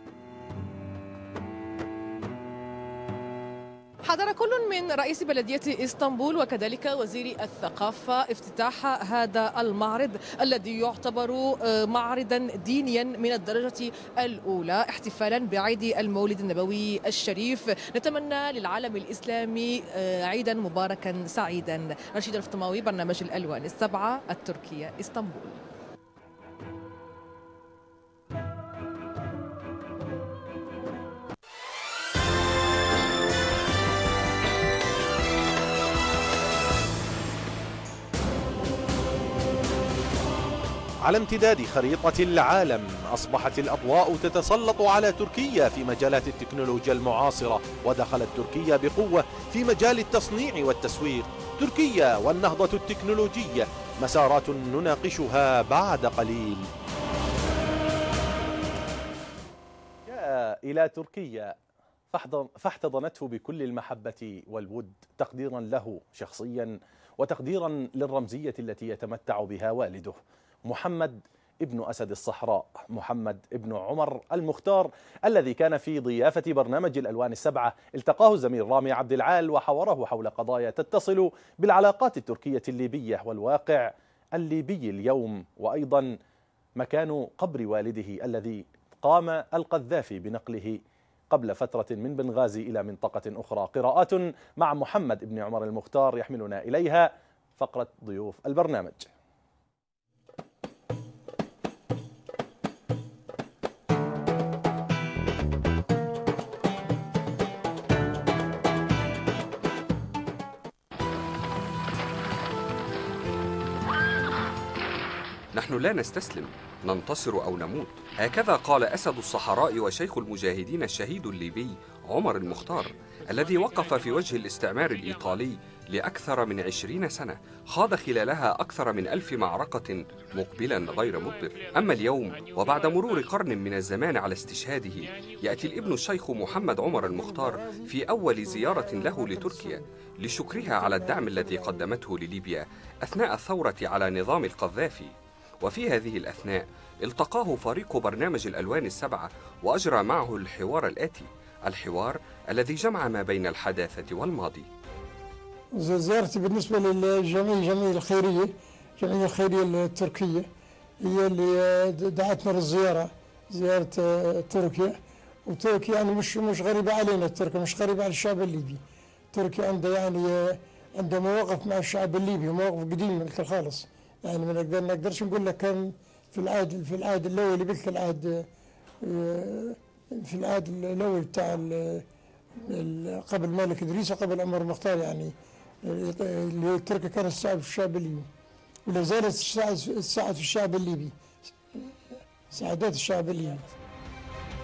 حضر كل من رئيس بلدية إسطنبول وكذلك وزير الثقافة افتتاح هذا المعرض الذي يعتبر معرضا دينيا من الدرجة الأولى احتفالا بعيد المولد النبوي الشريف. نتمنى للعالم الإسلامي عيدا مباركا سعيدا. رشيد الفطماوي، برنامج الألوان السبعة، التركية، إسطنبول. على امتداد خريطة العالم أصبحت الأضواء تتسلط على تركيا في مجالات التكنولوجيا المعاصرة، ودخلت تركيا بقوة في مجال التصنيع والتسويق. تركيا والنهضة التكنولوجية، مسارات نناقشها بعد قليل. جاء إلى تركيا فاحتضنته بكل المحبة والود، تقديرا له شخصيا وتقديرا للرمزية التي يتمتع بها والده محمد ابن أسد الصحراء، محمد ابن عمر المختار، الذي كان في ضيافة برنامج الألوان السبعة. التقاه الزميل رامي عبد العال وحوره حول قضايا تتصل بالعلاقات التركية الليبية والواقع الليبي اليوم، وأيضا مكان قبر والده الذي قام القذافي بنقله قبل فترة من بنغازي إلى منطقة أخرى. قراءات مع محمد ابن عمر المختار يحملنا إليها فقرة ضيوف البرنامج. نحن لا نستسلم، ننتصر أو نموت. هكذا قال أسد الصحراء وشيخ المجاهدين الشهيد الليبي عمر المختار، الذي وقف في وجه الاستعمار الإيطالي لأكثر من عشرين سنة، خاض خلالها أكثر من ألف معركة مقبلا غير مدبر. أما اليوم وبعد مرور قرن من الزمان على استشهاده، يأتي الابن الشيخ محمد عمر المختار في أول زيارة له لتركيا لشكرها على الدعم الذي قدمته لليبيا أثناء الثورة على نظام القذافي. وفي هذه الأثناء التقاه فريق برنامج الألوان السبعة وأجرى معه الحوار الآتي، الحوار الذي جمع ما بين الحداثة والماضي. زيارتي بالنسبة للجمعية جمعية الخيرية الجمعية الخيرية التركية هي اللي دعتنا للزيارة، زيارة تركيا. وتركيا يعني مش مش غريبة علينا، تركيا مش غريبة على الشعب الليبي. تركيا عنده يعني عنده مواقف مع الشعب الليبي، مواقف قديمة خالص. يعني ما نقدر نقدرش نقول لك كان في العهد في العهد الاول مثل العهد في العهد الاول بتاع قبل الملك ادريس وقبل عمر المختار، يعني اللي تركيا كانت تساعد في الشعب الليبي ولا زالت تساعد في الشعب الليبي، ساعدت الشعب الليبي.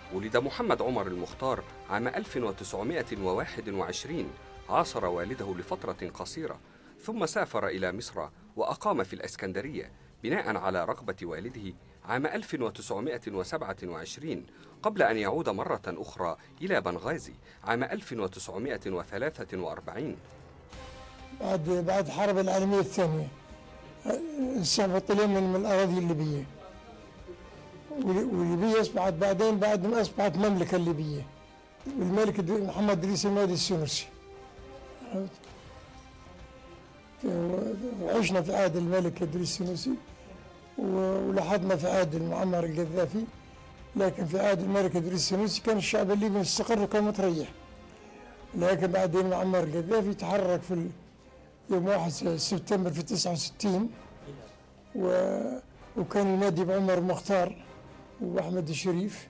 ولد محمد عمر المختار عام ألف وتسعمائة وواحد وعشرين، عاصر والده لفترة قصيرة، ثم سافر إلى مصر وأقام في الإسكندرية بناء على رغبة والده عام ألف وتسعمائة وسبعة وعشرين، قبل أن يعود مرة أخرى إلى بنغازي عام ألف وتسعمائة وثلاثة وأربعين. بعد بعد الحرب العالمية الثانية انسحبت من الأراضي الليبية، والليبية أصبحت بعدين بعد ما أصبحت مملكة الليبية، والملك محمد إدريس المهدي السنوسي. وعشنا في عهد الملك إدريس السنوسي، ولحظنا في عهد معمر القذافي، لكن في عهد الملك إدريس السنوسي كان الشعب الليبي مستقر وكان متريح. لكن بعدين معمر القذافي تحرك في يوم واحد سبتمبر في تسعة وستين، وكان ينادي بعمر المختار وأحمد الشريف،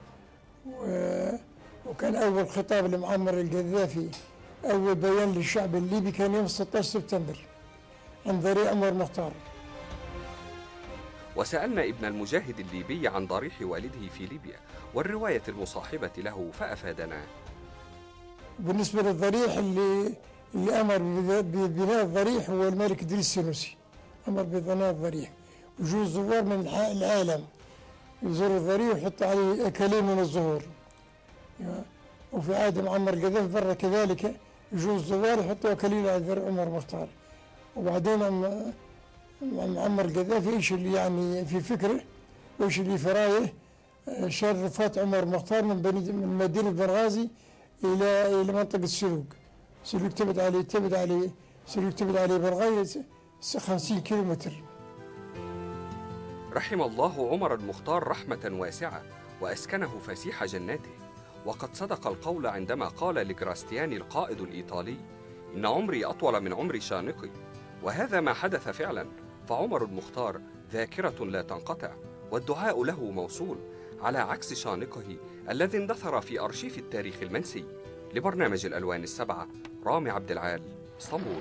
وكان أول خطاب لمعمر القذافي، أول بيان للشعب الليبي كان يوم ستة عشر سبتمبر عن طريق عمر المختار. وسألنا ابن المجاهد الليبي عن ضريح والده في ليبيا والرواية المصاحبة له فأفادنا. بالنسبة للضريح اللي اللي أمر ببناء الضريح هو الملك إدريس السنوسي، أمر ببناء الضريح، وجوه الزوار من العالم يزوروا الضريح ويحطوا عليه أكاليل من الزهور. وفي عهد معمر القذافي برا كذلك يجوا الزوار يحطوا أكاليل على ذرع عمر المختار. وبعدين معمر القذافي ايش اللي يعني في فكره وايش اللي في رايه، شرفت عمر المختار من بني من مدينة بنغازي إلى إلى منطقة السلوق. سلوق تبعد عليه تبعد عليه سلوق تبعد عليه بنغازي خمسين كيلومتر. رحم الله عمر المختار رحمة واسعة وأسكنه فسيح جناته، وقد صدق القول عندما قال لجراستياني القائد الإيطالي: إن عمري أطول من عمر شانقي. وهذا ما حدث فعلا، فعمر المختار ذاكرة لا تنقطع والدعاء له موصول، على عكس شانقه الذي اندثر في أرشيف التاريخ المنسي. لبرنامج الألوان السبعة، رامي عبد العال، اسطنبول.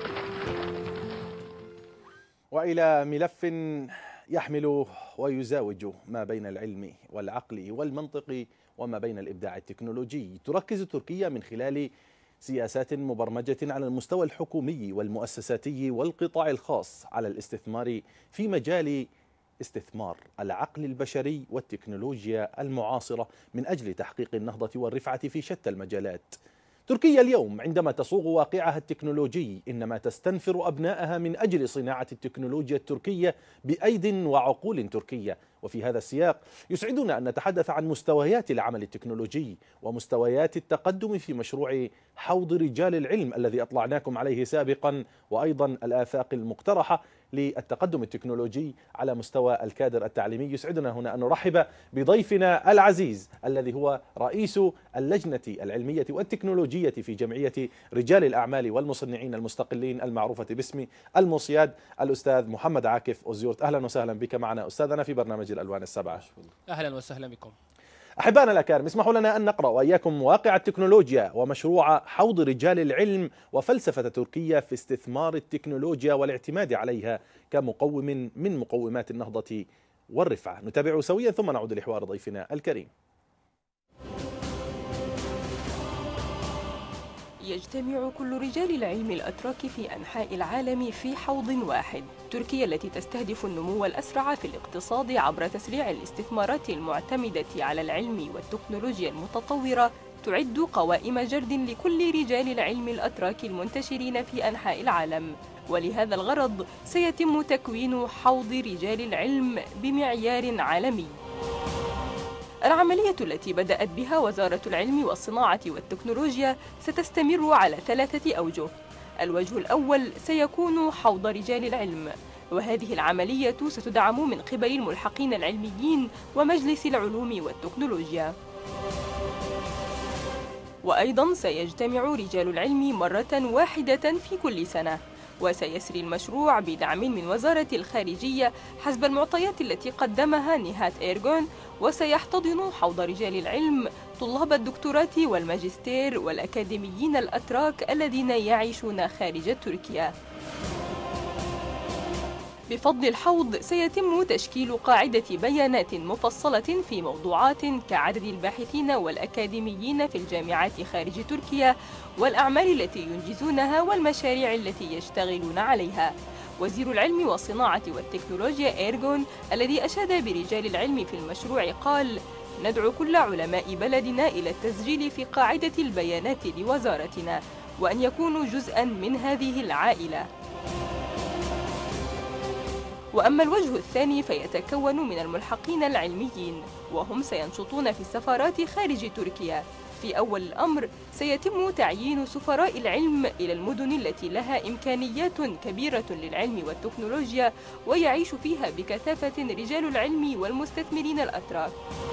وإلى ملف يحمل ويزاوج ما بين العلم والعقل والمنطق وما بين الإبداع التكنولوجي. تركز تركيا من خلال سياسات مبرمجة على المستوى الحكومي والمؤسساتي والقطاع الخاص على الاستثمار في مجال استثمار العقل البشري والتكنولوجيا المعاصرة من أجل تحقيق النهضة والرفعة في شتى المجالات. تركيا اليوم عندما تصوغ واقعها التكنولوجي إنما تستنفر أبنائها من أجل صناعة التكنولوجيا التركية بأيد وعقول تركية. وفي هذا السياق يسعدنا أن نتحدث عن مستويات العمل التكنولوجي ومستويات التقدم في مشروع حوض رجال العلم الذي أطلعناكم عليه سابقا، وأيضا الآفاق المقترحة للتقدم التكنولوجي على مستوى الكادر التعليمي. يسعدنا هنا أن نرحب بضيفنا العزيز الذي هو رئيس اللجنة العلمية والتكنولوجية في جمعية رجال الأعمال والمصنعين المستقلين المعروفة باسم الموسياد، الأستاذ محمد عاكف أوزيورت. أهلا وسهلا بك معنا أستاذنا في برنامج الألوان السبعة. أهلا وسهلا بكم. أحبائنا الأكارم، اسمحوا لنا أن نقرأ وإياكم واقع التكنولوجيا ومشروع حوض رجال العلم وفلسفة تركيا في استثمار التكنولوجيا والاعتماد عليها كمقوم من مقومات النهضة والرفعة. نتابع سويا ثم نعود لحوار ضيفنا الكريم. يجتمع كل رجال العلم الأتراك في أنحاء العالم في حوض واحد. تركيا التي تستهدف النمو الأسرع في الاقتصاد عبر تسريع الاستثمارات المعتمدة على العلم والتكنولوجيا المتطورة تعد قوائم جرد لكل رجال العلم الأتراك المنتشرين في أنحاء العالم. ولهذا الغرض سيتم تكوين حوض رجال العلم بمعيار عالمي. العملية التي بدأت بها وزارة العلم والصناعة والتكنولوجيا ستستمر على ثلاثة أوجه. الوجه الأول سيكون حوض رجال العلم، وهذه العملية ستدعم من قبل الملحقين العلميين ومجلس العلوم والتكنولوجيا. وأيضا سيجتمع رجال العلم مرة واحدة في كل سنة، وسيسري المشروع بدعم من وزارة الخارجية حسب المعطيات التي قدمها نهاد إيرغون. وسيحتضن حوض رجال العلم طلاب الدكتوراه والماجستير والأكاديميين الأتراك الذين يعيشون خارج تركيا. بفضل الحوض سيتم تشكيل قاعدة بيانات مفصلة في موضوعات كعدد الباحثين والأكاديميين في الجامعات خارج تركيا والأعمال التي ينجزونها والمشاريع التي يشتغلون عليها. وزير العلم والصناعة والتكنولوجيا إيرغون الذي أشاد برجال العلم في المشروع قال: ندعو كل علماء بلدنا إلى التسجيل في قاعدة البيانات لوزارتنا وأن يكونوا جزءاً من هذه العائلة. وأما الوجه الثاني فيتكون من الملحقين العلميين، وهم سينشطون في السفارات خارج تركيا. في أول الأمر سيتم تعيين سفراء العلم إلى المدن التي لها إمكانيات كبيرة للعلم والتكنولوجيا ويعيش فيها بكثافة رجال العلم والمستثمرين الأتراك.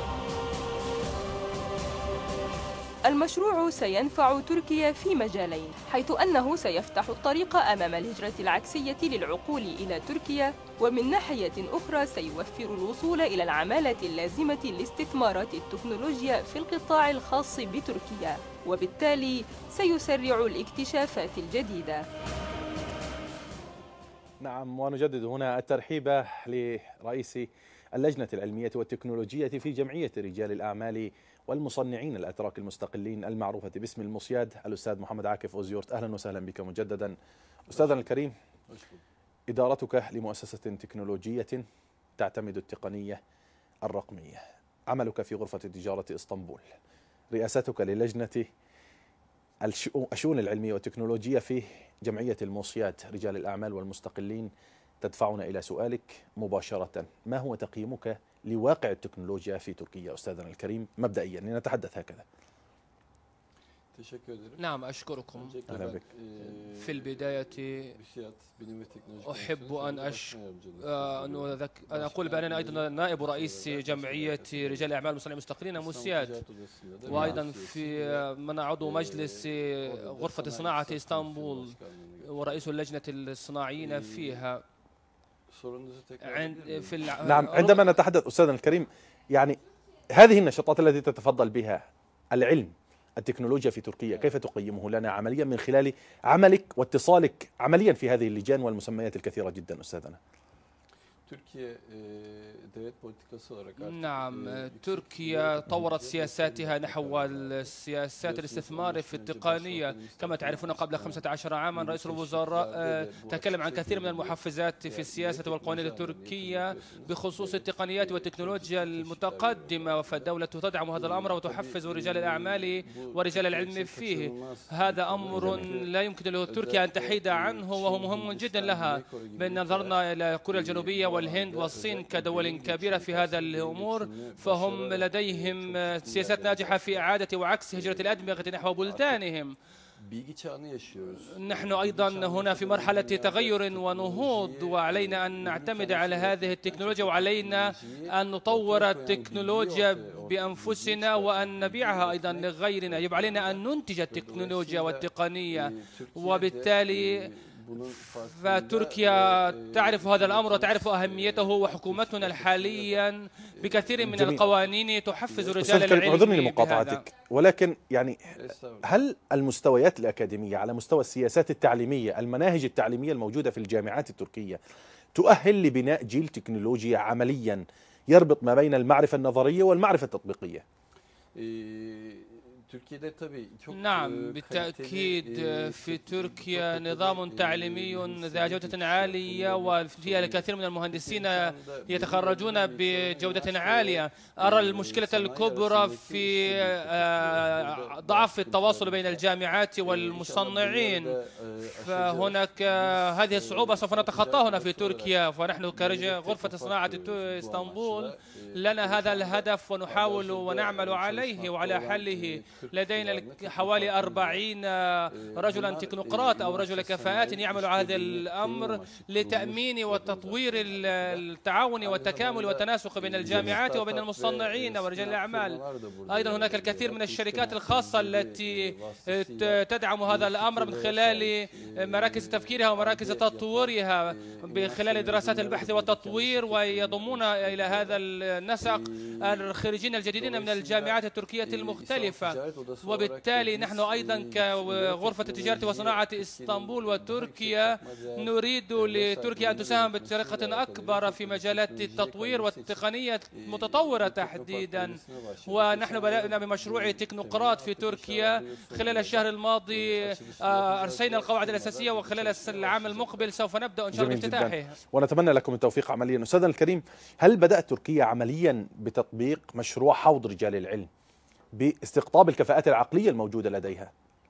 المشروع سينفع تركيا في مجالين، حيث أنه سيفتح الطريق أمام الهجرة العكسية للعقول إلى تركيا، ومن ناحية أخرى سيوفر الوصول إلى العمالة اللازمة لاستثمارات التكنولوجيا في القطاع الخاص بتركيا، وبالتالي سيسرع الاكتشافات الجديدة. نعم، ونجدد هنا الترحيب لرئيس اللجنة العلمية والتكنولوجية في جمعية رجال الأعمال والمصنعين الأتراك المستقلين المعروفة باسم المصياد، الأستاذ محمد عاكف أوزيورت. أهلا وسهلا بك مجددا. أستاذنا الكريم، إدارتك لمؤسسة تكنولوجية تعتمد التقنية الرقمية، عملك في غرفة تجارة إسطنبول، رئاستك للجنة الشؤون العلمية والتكنولوجية في جمعية المصياد رجال الأعمال والمستقلين، تدفعنا إلى سؤالك مباشرة: ما هو تقييمك لواقع التكنولوجيا في تركيا أستاذنا الكريم مبدئيا، لنتحدث هكذا؟ نعم، أشكركم. في البداية أحب أن أش... أن أقول بأننا أيضا نائب رئيس جمعية رجال الأعمال المصنعين المستقلين مسياد، وأيضا في من عضو مجلس غرفة صناعة إسطنبول ورئيس اللجنة الصناعيين فيها. عند في الع... نعم، عندما نتحدث أستاذنا الكريم، يعني هذه النشاطات التي تتفضل بها العلم التكنولوجيا في تركيا، كيف تقيمه لنا عمليا من خلال عملك واتصالك عمليا في هذه اللجان والمسميات الكثيرة جدا أستاذنا؟ نعم، تركيا طورت سياساتها نحو السياسات الاستثمار في التقنية. كما تعرفون قبل خمسة عشر عاما رئيس الوزراء تكلم عن كثير من المحفزات في السياسة والقوانين التركية بخصوص التقنيات والتكنولوجيا المتقدمة، فالدولة تدعم هذا الأمر وتحفز رجال الأعمال ورجال العلم فيه. هذا أمر لا يمكن له تركيا أن تحيد عنه، وهو مهم جدا لها. بأن نظرنا إلى كوريا الجنوبية والهند والصين كدول كبيرة في هذا الأمور، فهم لديهم سياسات ناجحة في إعادة وعكس هجرة الأدمغة نحو بلدانهم. نحن أيضا هنا في مرحلة تغير ونهوض، وعلينا أن نعتمد على هذه التكنولوجيا، وعلينا أن نطور التكنولوجيا بأنفسنا وأن نبيعها أيضا لغيرنا. يجب علينا أن ننتج التكنولوجيا والتقنية، وبالتالي فتركيا تعرف هذا الأمر وتعرف أهميته، وحكومتنا حاليا بكثير من جميل. القوانين تحفز رجال العلم. أعذرني لمقاطعتك، ولكن يعني هل المستويات الأكاديمية على مستوى السياسات التعليمية، المناهج التعليمية الموجودة في الجامعات التركية تؤهل لبناء جيل تكنولوجيا عمليا يربط ما بين المعرفة النظرية والمعرفة التطبيقية؟ نعم بالتأكيد، في تركيا نظام تعليمي ذا جودة عالية، وفيها الكثير من المهندسين يتخرجون بجودة عالية. أرى المشكلة الكبرى في ضعف التواصل بين الجامعات والمصنعين، فهناك هذه الصعوبة سوف نتخطاها هنا في تركيا. فنحن كغرفة صناعة إسطنبول لنا هذا الهدف ونحاول ونعمل عليه وعلى حله. لدينا حوالي أربعين رجلا تكنوقراط أو رجل كفاءات يعمل على هذا الأمر لتأمين وتطوير التعاون والتكامل والتناسق بين الجامعات وبين المصنعين ورجال الأعمال. أيضا هناك الكثير من الشركات الخاصة التي تدعم هذا الأمر من خلال مراكز تفكيرها ومراكز تطويرها، بخلال دراسات البحث والتطوير، ويضمون إلى هذا النسق الخريجين الجديدين من الجامعات التركية المختلفة. وبالتالي نحن أيضا كغرفة التجارة وصناعة اسطنبول وتركيا نريد لتركيا أن تساهم بطريقة أكبر في مجالات التطوير والتقنية المتطورة تحديدا. ونحن بدأنا بمشروع تكنوقراط في تركيا خلال الشهر الماضي، أرسينا القواعد الأساسية وخلال العام المقبل سوف نبدأ إن شاء الله بافتتاحه. ونتمنى لكم التوفيق عمليا. أستاذنا الكريم، هل بدأت تركيا عمليا بتطبيق مشروع حوض رجال العلم باستقطاب الكفاءات العقلية الموجودة لديها؟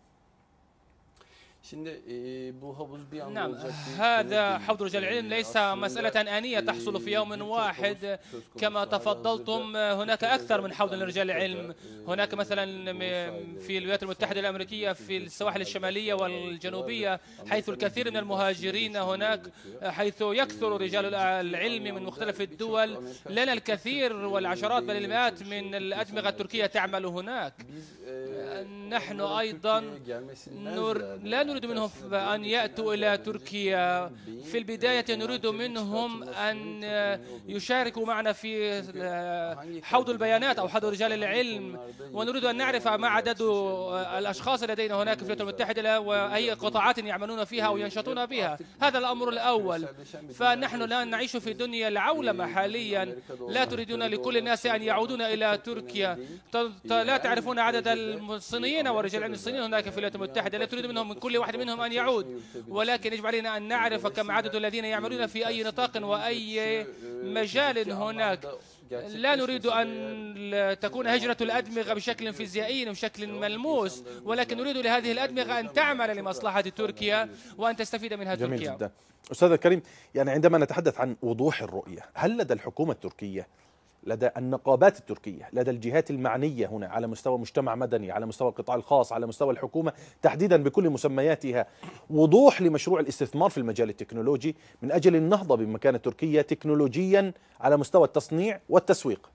نعم، هذا حوض رجال العلم ليس مسألة آنية تحصل في يوم واحد كما تفضلتم. هناك أكثر من حوض لرجال العلم. هناك مثلا في الولايات المتحدة الأمريكية في السواحل الشمالية والجنوبية حيث الكثير من المهاجرين هناك، حيث يكثر رجال العلم من مختلف الدول. لنا الكثير والعشرات بل المئات من الأدمغة التركية تعمل هناك. نحن أيضا نر... لا نريد منهم أن يأتوا إلى تركيا. في البداية نريد منهم أن يشاركوا معنا في حوض البيانات أو حوض رجال العلم، ونريد أن نعرف ما عدد الأشخاص لدينا هناك في الولايات المتحدة وأي قطاعات يعملون فيها أو ينشطون بها. هذا الأمر الأول. فنحن لا نعيش في دنيا العولمة حاليا. لا تريدون لكل الناس أن يعودون إلى تركيا. لا تعرفون عدد الصينيين ورجال العلم الصينيين هناك في الولايات المتحدة. لا تريد منهم من كل واحد منهم أن يعود، ولكن يجب علينا أن نعرف كم عدد الذين يعملون في أي نطاق وأي مجال هناك. لا نريد أن تكون هجرة الأدمغة بشكل فيزيائي وبشكل ملموس، ولكن نريد لهذه الأدمغة أن تعمل لمصلحة تركيا وأن تستفيد منها جميل تركيا. جدا. أستاذ الكريم، يعني عندما نتحدث عن وضوح الرؤية، هل لدى الحكومة التركية، لدى النقابات التركية، لدى الجهات المعنية هنا على مستوى مجتمع مدني، على مستوى القطاع الخاص، على مستوى الحكومة تحديدا بكل مسمياتها، وضوح لمشروع الاستثمار في المجال التكنولوجي من أجل النهضة بمكانة تركيا تكنولوجيا على مستوى التصنيع والتسويق؟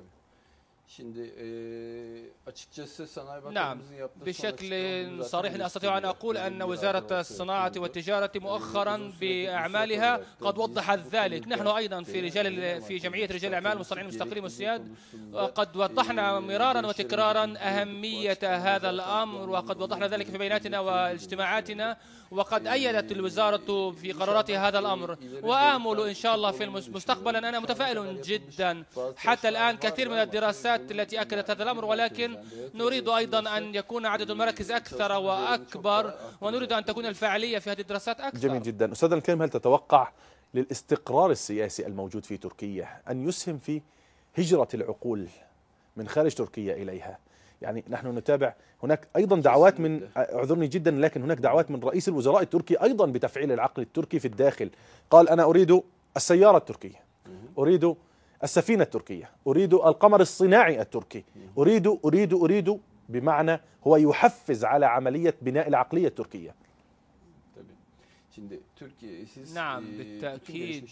نعم، بشكل صريح أستطيع أن أقول أن وزارة الصناعة والتجارة مؤخرا بأعمالها قد وضحت ذلك. نحن أيضا في رجال في جمعية رجال الأعمال المصنعين المستقلين والسياد قد وضحنا مرارا وتكرارا أهمية هذا الأمر، وقد وضحنا ذلك في بياناتنا واجتماعاتنا، وقد أيدت الوزارة في قراراتها هذا الأمر. وآمل إن شاء الله في المستقبل، أنا متفائل جدا. حتى الآن كثير من الدراسات التي أكدت هذا الأمر، ولكن نريد أيضا أن يكون عدد المراكز أكثر وأكبر، ونريد أن تكون الفعالية في هذه الدراسات أكثر. جميل جدا. أستاذ الكريم، هل تتوقع للاستقرار السياسي الموجود في تركيا أن يسهم في هجرة العقول من خارج تركيا إليها؟ يعني نحن نتابع هناك أيضا دعوات من، اعذرني جدا، لكن هناك دعوات من رئيس الوزراء التركي أيضا بتفعيل العقل التركي في الداخل. قال أنا أريد السيارة التركية، أريد السفينة التركية، أريد القمر الصناعي التركي، أريد أريد أريد بمعنى هو يحفز على عملية بناء العقلية التركية. نعم بالتأكيد.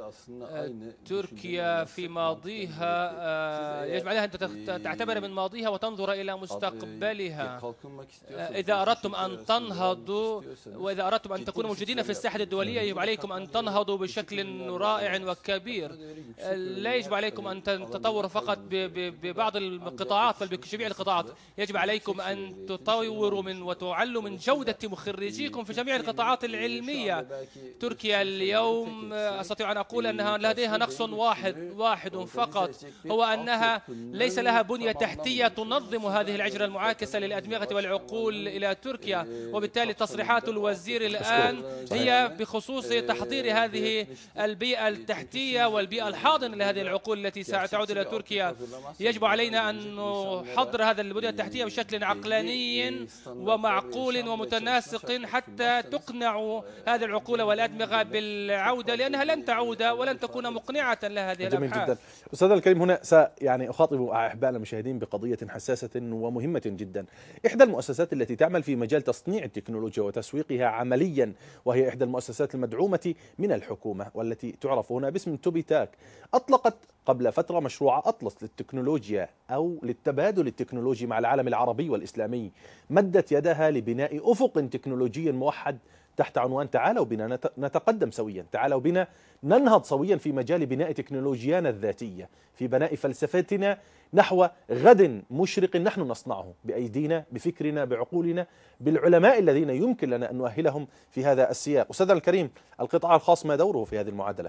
تركيا في ماضيها يجب عليها أن تعتبر من ماضيها وتنظر إلى مستقبلها. إذا أردتم أن تنهضوا وإذا أردتم أن تكونوا موجودين في الساحة الدولية، يجب عليكم أن تنهضوا بشكل رائع وكبير. لا يجب عليكم أن تتطوروا فقط ببعض القطاعات بل بجميع القطاعات. يجب عليكم أن تطوروا من وتعلوا من جودة مخرجيكم في جميع القطاعات العلمية. تركيا اليوم أستطيع أن أقول أنها لديها نقص واحد واحد فقط، هو أنها ليس لها بنية تحتية تنظم هذه العجرة المعاكسة للأدمغة والعقول إلى تركيا. وبالتالي تصريحات الوزير الآن هي بخصوص تحضير هذه البيئة التحتية والبيئة الحاضنة لهذه العقول التي ستعود إلى تركيا. يجب علينا أن نحضر هذا البنية التحتية بشكل عقلاني ومعقول ومتناسق حتى تقنعوا هذه العقول والأدمغة بالعودة، لأنها لن تعود ولن تكون مقنعة لهذه جميل الأبحاث. جدا. أستاذ الكريم، هنا سيعني أخاطب أحبائنا المشاهدين بقضية حساسة ومهمة جدا. إحدى المؤسسات التي تعمل في مجال تصنيع التكنولوجيا وتسويقها عمليا، وهي إحدى المؤسسات المدعومة من الحكومة والتي تعرف هنا باسم توبيتاك، أطلقت قبل فترة مشروع أطلس للتكنولوجيا أو للتبادل التكنولوجي مع العالم العربي والإسلامي. مدت يدها لبناء أفق تكنولوجي موحد تحت عنوان تعالوا بنا نتقدم سويا، تعالوا بنا ننهض سويا في مجال بناء تكنولوجيانا الذاتية، في بناء فلسفتنا نحو غد مشرق نحن نصنعه بأيدينا، بفكرنا، بعقولنا، بالعلماء الذين يمكن لنا أن نؤهلهم في هذا السياق. أستاذنا الكريم، القطاع الخاص ما دوره في هذه المعادلة؟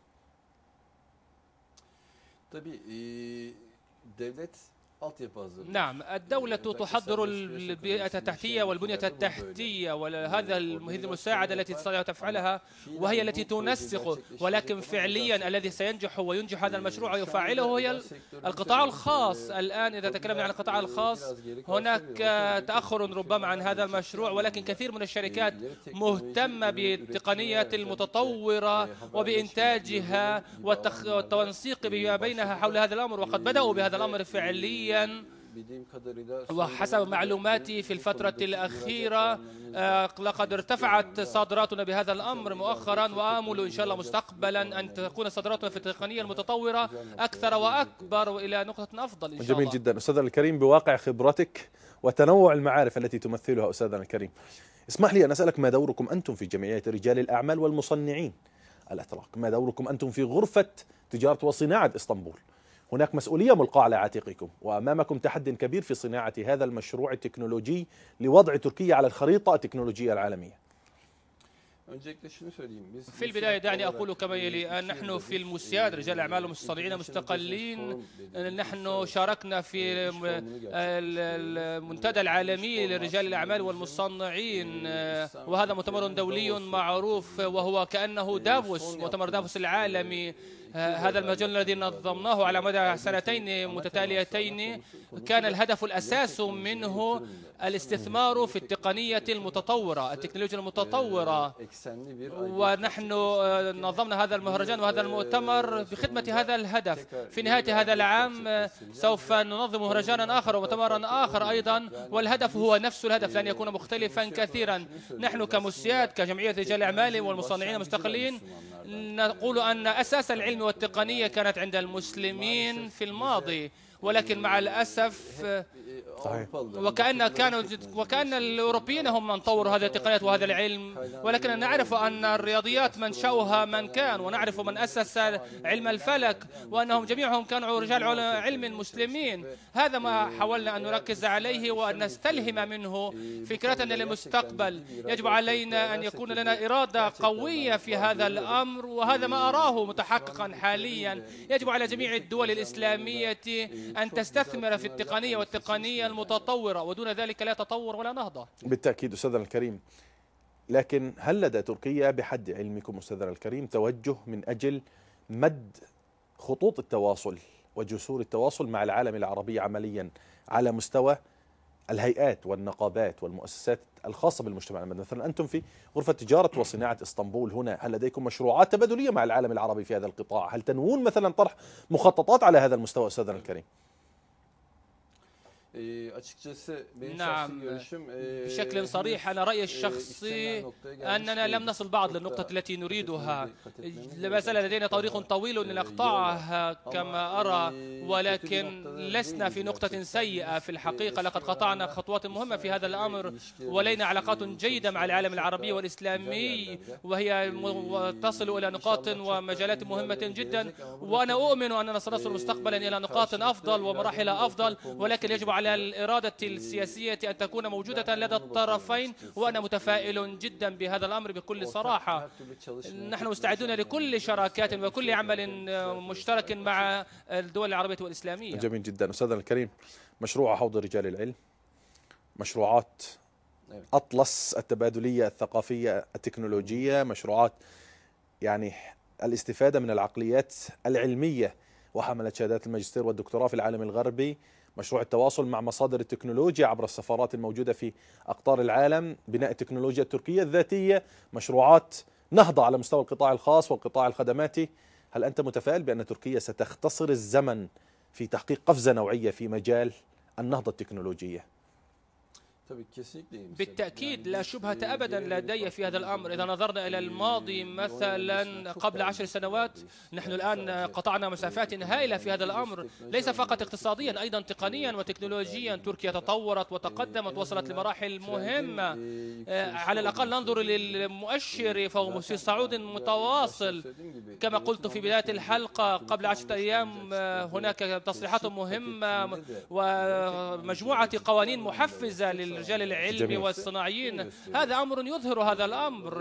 نعم، الدولة تحضر البيئة التحتية والبنية التحتية، وهذا هذه المساعدة التي تستطيع تفعلها وهي التي تنسق، ولكن فعليا الذي سينجح وينجح هذا المشروع ويفعله هي القطاع الخاص. الآن إذا تكلمنا عن القطاع الخاص هناك تأخر ربما عن هذا المشروع، ولكن كثير من الشركات مهتمة بالتقنية المتطورة وبإنتاجها والتنسيق بينها حول هذا الأمر، وقد بدأوا بهذا الأمر فعليا. وحسب معلوماتي في الفترة الأخيرة لقد ارتفعت صادراتنا بهذا الأمر مؤخرا، وآمل إن شاء الله مستقبلا أن تكون صادراتنا في التقنية المتطورة أكثر وأكبر وإلى نقطة أفضل إن شاء الله. جميل جدا أستاذنا الكريم، بواقع خبرتك وتنوع المعارف التي تمثلها أستاذنا الكريم، اسمح لي أن أسألك ما دوركم أنتم في جمعية رجال الأعمال والمصنعين الأتراك؟ ما دوركم أنتم في غرفة تجارة وصناعة إسطنبول؟ هناك مسؤولية ملقاة على عاتقكم، وأمامكم تحد كبير في صناعة هذا المشروع التكنولوجي لوضع تركيا على الخريطة التكنولوجية العالمية. في البداية دعني أقول كما يلي: نحن في الموسياد رجال الأعمال والمصنعين مستقلين، نحن شاركنا في المنتدى العالمي لرجال الأعمال والمصنعين، وهذا مؤتمر دولي معروف وهو كأنه دافوس، مؤتمر دافوس العالمي. هذا المجال الذي نظمناه على مدى سنتين متتاليتين كان الهدف الأساس منه الاستثمار في التقنية المتطورة، التكنولوجيا المتطورة، ونحن نظمنا هذا المهرجان وهذا المؤتمر بخدمة هذا الهدف. في نهاية هذا العام سوف ننظم مهرجانا آخر ومؤتمرا آخر أيضا، والهدف هو نفس الهدف، لن يكون مختلفا كثيرا. نحن كموسياد كجمعية رجال الأعمال والمصنعين المستقلين نقول أن أساس العلم والتقنية كانت عند المسلمين في الماضي، ولكن مع الأسف صحيح. وكأن كانوا وكأن الأوروبيين هم من طوروا هذه التقنيات وهذا العلم، ولكن نعرف أن الرياضيات منشأها من كان، ونعرف من أسس علم الفلك، وأنهم جميعهم كانوا رجال علم مسلمين. هذا ما حاولنا أن نركز عليه وأن نستلهم منه فكرتنا للمستقبل. يجب علينا أن يكون لنا إرادة قوية في هذا الأمر، وهذا ما أراه متحققا حاليا. يجب على جميع الدول الإسلامية أن تستثمر في التقنية والتقنية المتطورة، ودون ذلك لا تطور ولا نهضة. بالتأكيد أستاذنا الكريم، لكن هل لدى تركيا بحد علمكم أستاذنا الكريم توجه من أجل مد خطوط التواصل وجسور التواصل مع العالم العربي عمليا على مستوى الهيئات والنقابات والمؤسسات الخاصة بالمجتمع المدني؟ مثلا أنتم في غرفة تجارة وصناعة إسطنبول هنا، هل لديكم مشروعات تبادلية مع العالم العربي في هذا القطاع؟ هل تنوون مثلا طرح مخططات على هذا المستوى أستاذنا الكريم؟ نعم، بشكل صريح أنا رأيي الشخصي أننا لم نصل بعد للنقطة التي نريدها. لا زال لدينا طريق طويل لنقطعها كما أرى، ولكن لسنا في نقطة سيئة في الحقيقة. لقد قطعنا خطوات مهمة في هذا الأمر، ولينا علاقات جيدة مع العالم العربي والإسلامي، وهي تصل إلى نقاط ومجالات مهمة جدا، وأنا أؤمن أننا سنصل مستقبلا إلى نقاط أفضل ومراحل أفضل، ولكن يجب على الإرادة السياسية أن تكون موجودة لدى الطرفين، وأنا متفائل جدا بهذا الأمر بكل صراحة. نحن مستعدون لكل شراكات وكل عمل مشترك مع الدول العربية والإسلامية. جميل جدا أستاذنا الكريم. مشروع حوض رجال العلم، مشروعات أطلس التبادلية الثقافية التكنولوجية، مشروعات يعني الاستفادة من العقليات العلمية وحملة شهادات الماجستير والدكتوراه في العالم الغربي، مشروع التواصل مع مصادر التكنولوجيا عبر السفارات الموجودة في أقطار العالم، بناء التكنولوجيا التركية الذاتية، مشروعات نهضة على مستوى القطاع الخاص والقطاع الخدماتي. هل أنت متفائل بأن تركيا ستختصر الزمن في تحقيق قفزة نوعية في مجال النهضة التكنولوجية؟ بالتأكيد لا شبهة أبدا لدي في هذا الأمر. إذا نظرنا إلى الماضي مثلا قبل عشر سنوات، نحن الآن قطعنا مسافات هائلة في هذا الأمر، ليس فقط اقتصاديا، أيضا تقنيا وتكنولوجيا. تركيا تطورت وتقدمت، وصلت لمراحل مهمة. على الأقل ننظر للمؤشر فهو في صعود متواصل. كما قلت في بداية الحلقة قبل عشرة أيام، هناك تصريحات مهمة ومجموعة قوانين محفزة للرجال العلمي والصناعيين. هذا أمر يظهر هذا الأمر.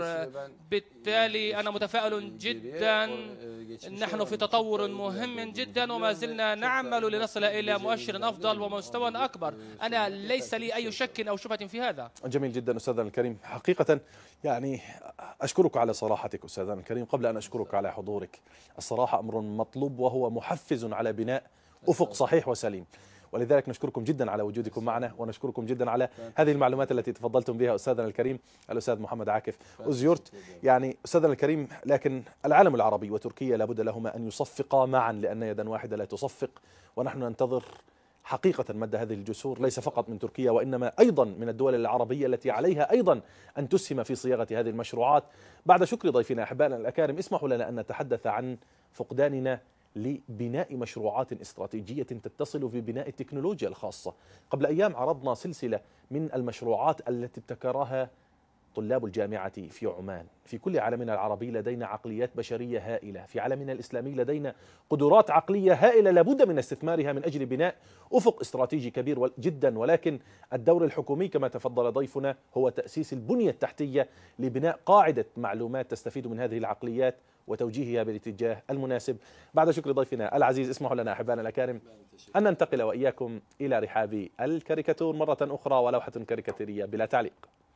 بالتالي أنا متفائل جدا. نحن في تطور مهم جدا، وما زلنا نعمل لنصل إلى مؤشر أفضل ومستوى أكبر. أنا ليس لي أي شك أو شبهة في هذا. جميل جدا أستاذنا الكريم. حقيقة يعني أشكرك على صراحتك أستاذنا الكريم. قبل أن أشكرك على حضورك، الصراحة أمر مطلوب وهو محفز على بناء أفق صحيح وسليم، ولذلك نشكركم جدا على وجودكم معنا، ونشكركم جدا على هذه المعلومات التي تفضلتم بها أستاذنا الكريم الأستاذ محمد عاكف أوزيورت. يعني أستاذنا الكريم، لكن العالم العربي وتركيا لابد لهما أن يصفقا معا، لأن يدا واحدة لا تصفق، ونحن ننتظر حقيقة مد هذه الجسور ليس فقط من تركيا، وإنما أيضا من الدول العربية التي عليها أيضا أن تسهم في صياغة هذه المشروعات. بعد شكر ضيفنا أحبائنا الأكارم، اسمحوا لنا أن نتحدث عن فقداننا لبناء مشروعات استراتيجية تتصل في بناء التكنولوجيا الخاصة. قبل أيام عرضنا سلسلة من المشروعات التي ابتكرها طلاب الجامعة في عمان. في كل عالمنا العربي لدينا عقليات بشرية هائلة، في عالمنا الإسلامي لدينا قدرات عقلية هائلة لابد من استثمارها من أجل بناء أفق استراتيجي كبير جدا. ولكن الدور الحكومي كما تفضل ضيفنا هو تأسيس البنية التحتية لبناء قاعدة معلومات تستفيد من هذه العقليات وتوجيهها بالاتجاه المناسب. بعد شكر ضيفنا العزيز، اسمحوا لنا أحبائنا الأكارم أن ننتقل وإياكم إلى رحاب الكاريكاتور مرة أخرى، ولوحة كاريكاتيرية بلا تعليق.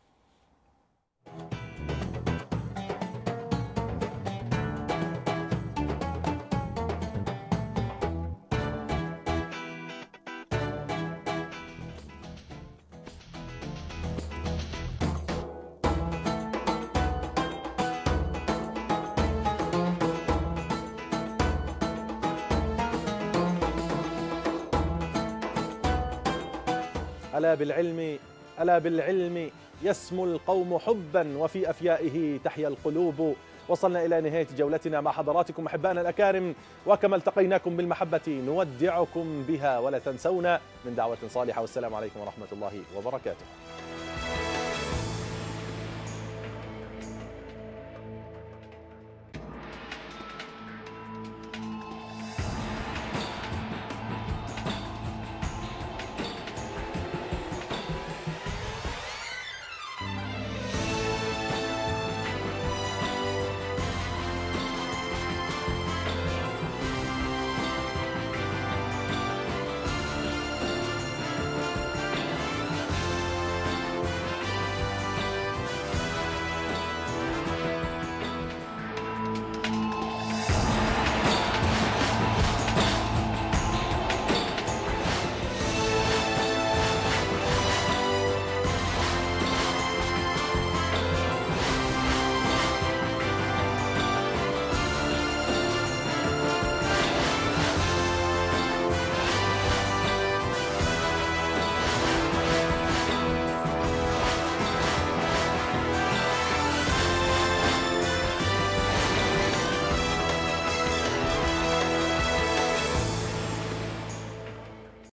ألا بالعلم ألا بالعلم يسمو القوم حبا، وفي أفيائه تحيا القلوب. وصلنا إلى نهاية جولتنا مع حضراتكم أحبائنا الأكارم، وكما التقيناكم بالمحبة نودعكم بها، ولا تنسونا من دعوة صالحة، والسلام عليكم ورحمة الله وبركاته.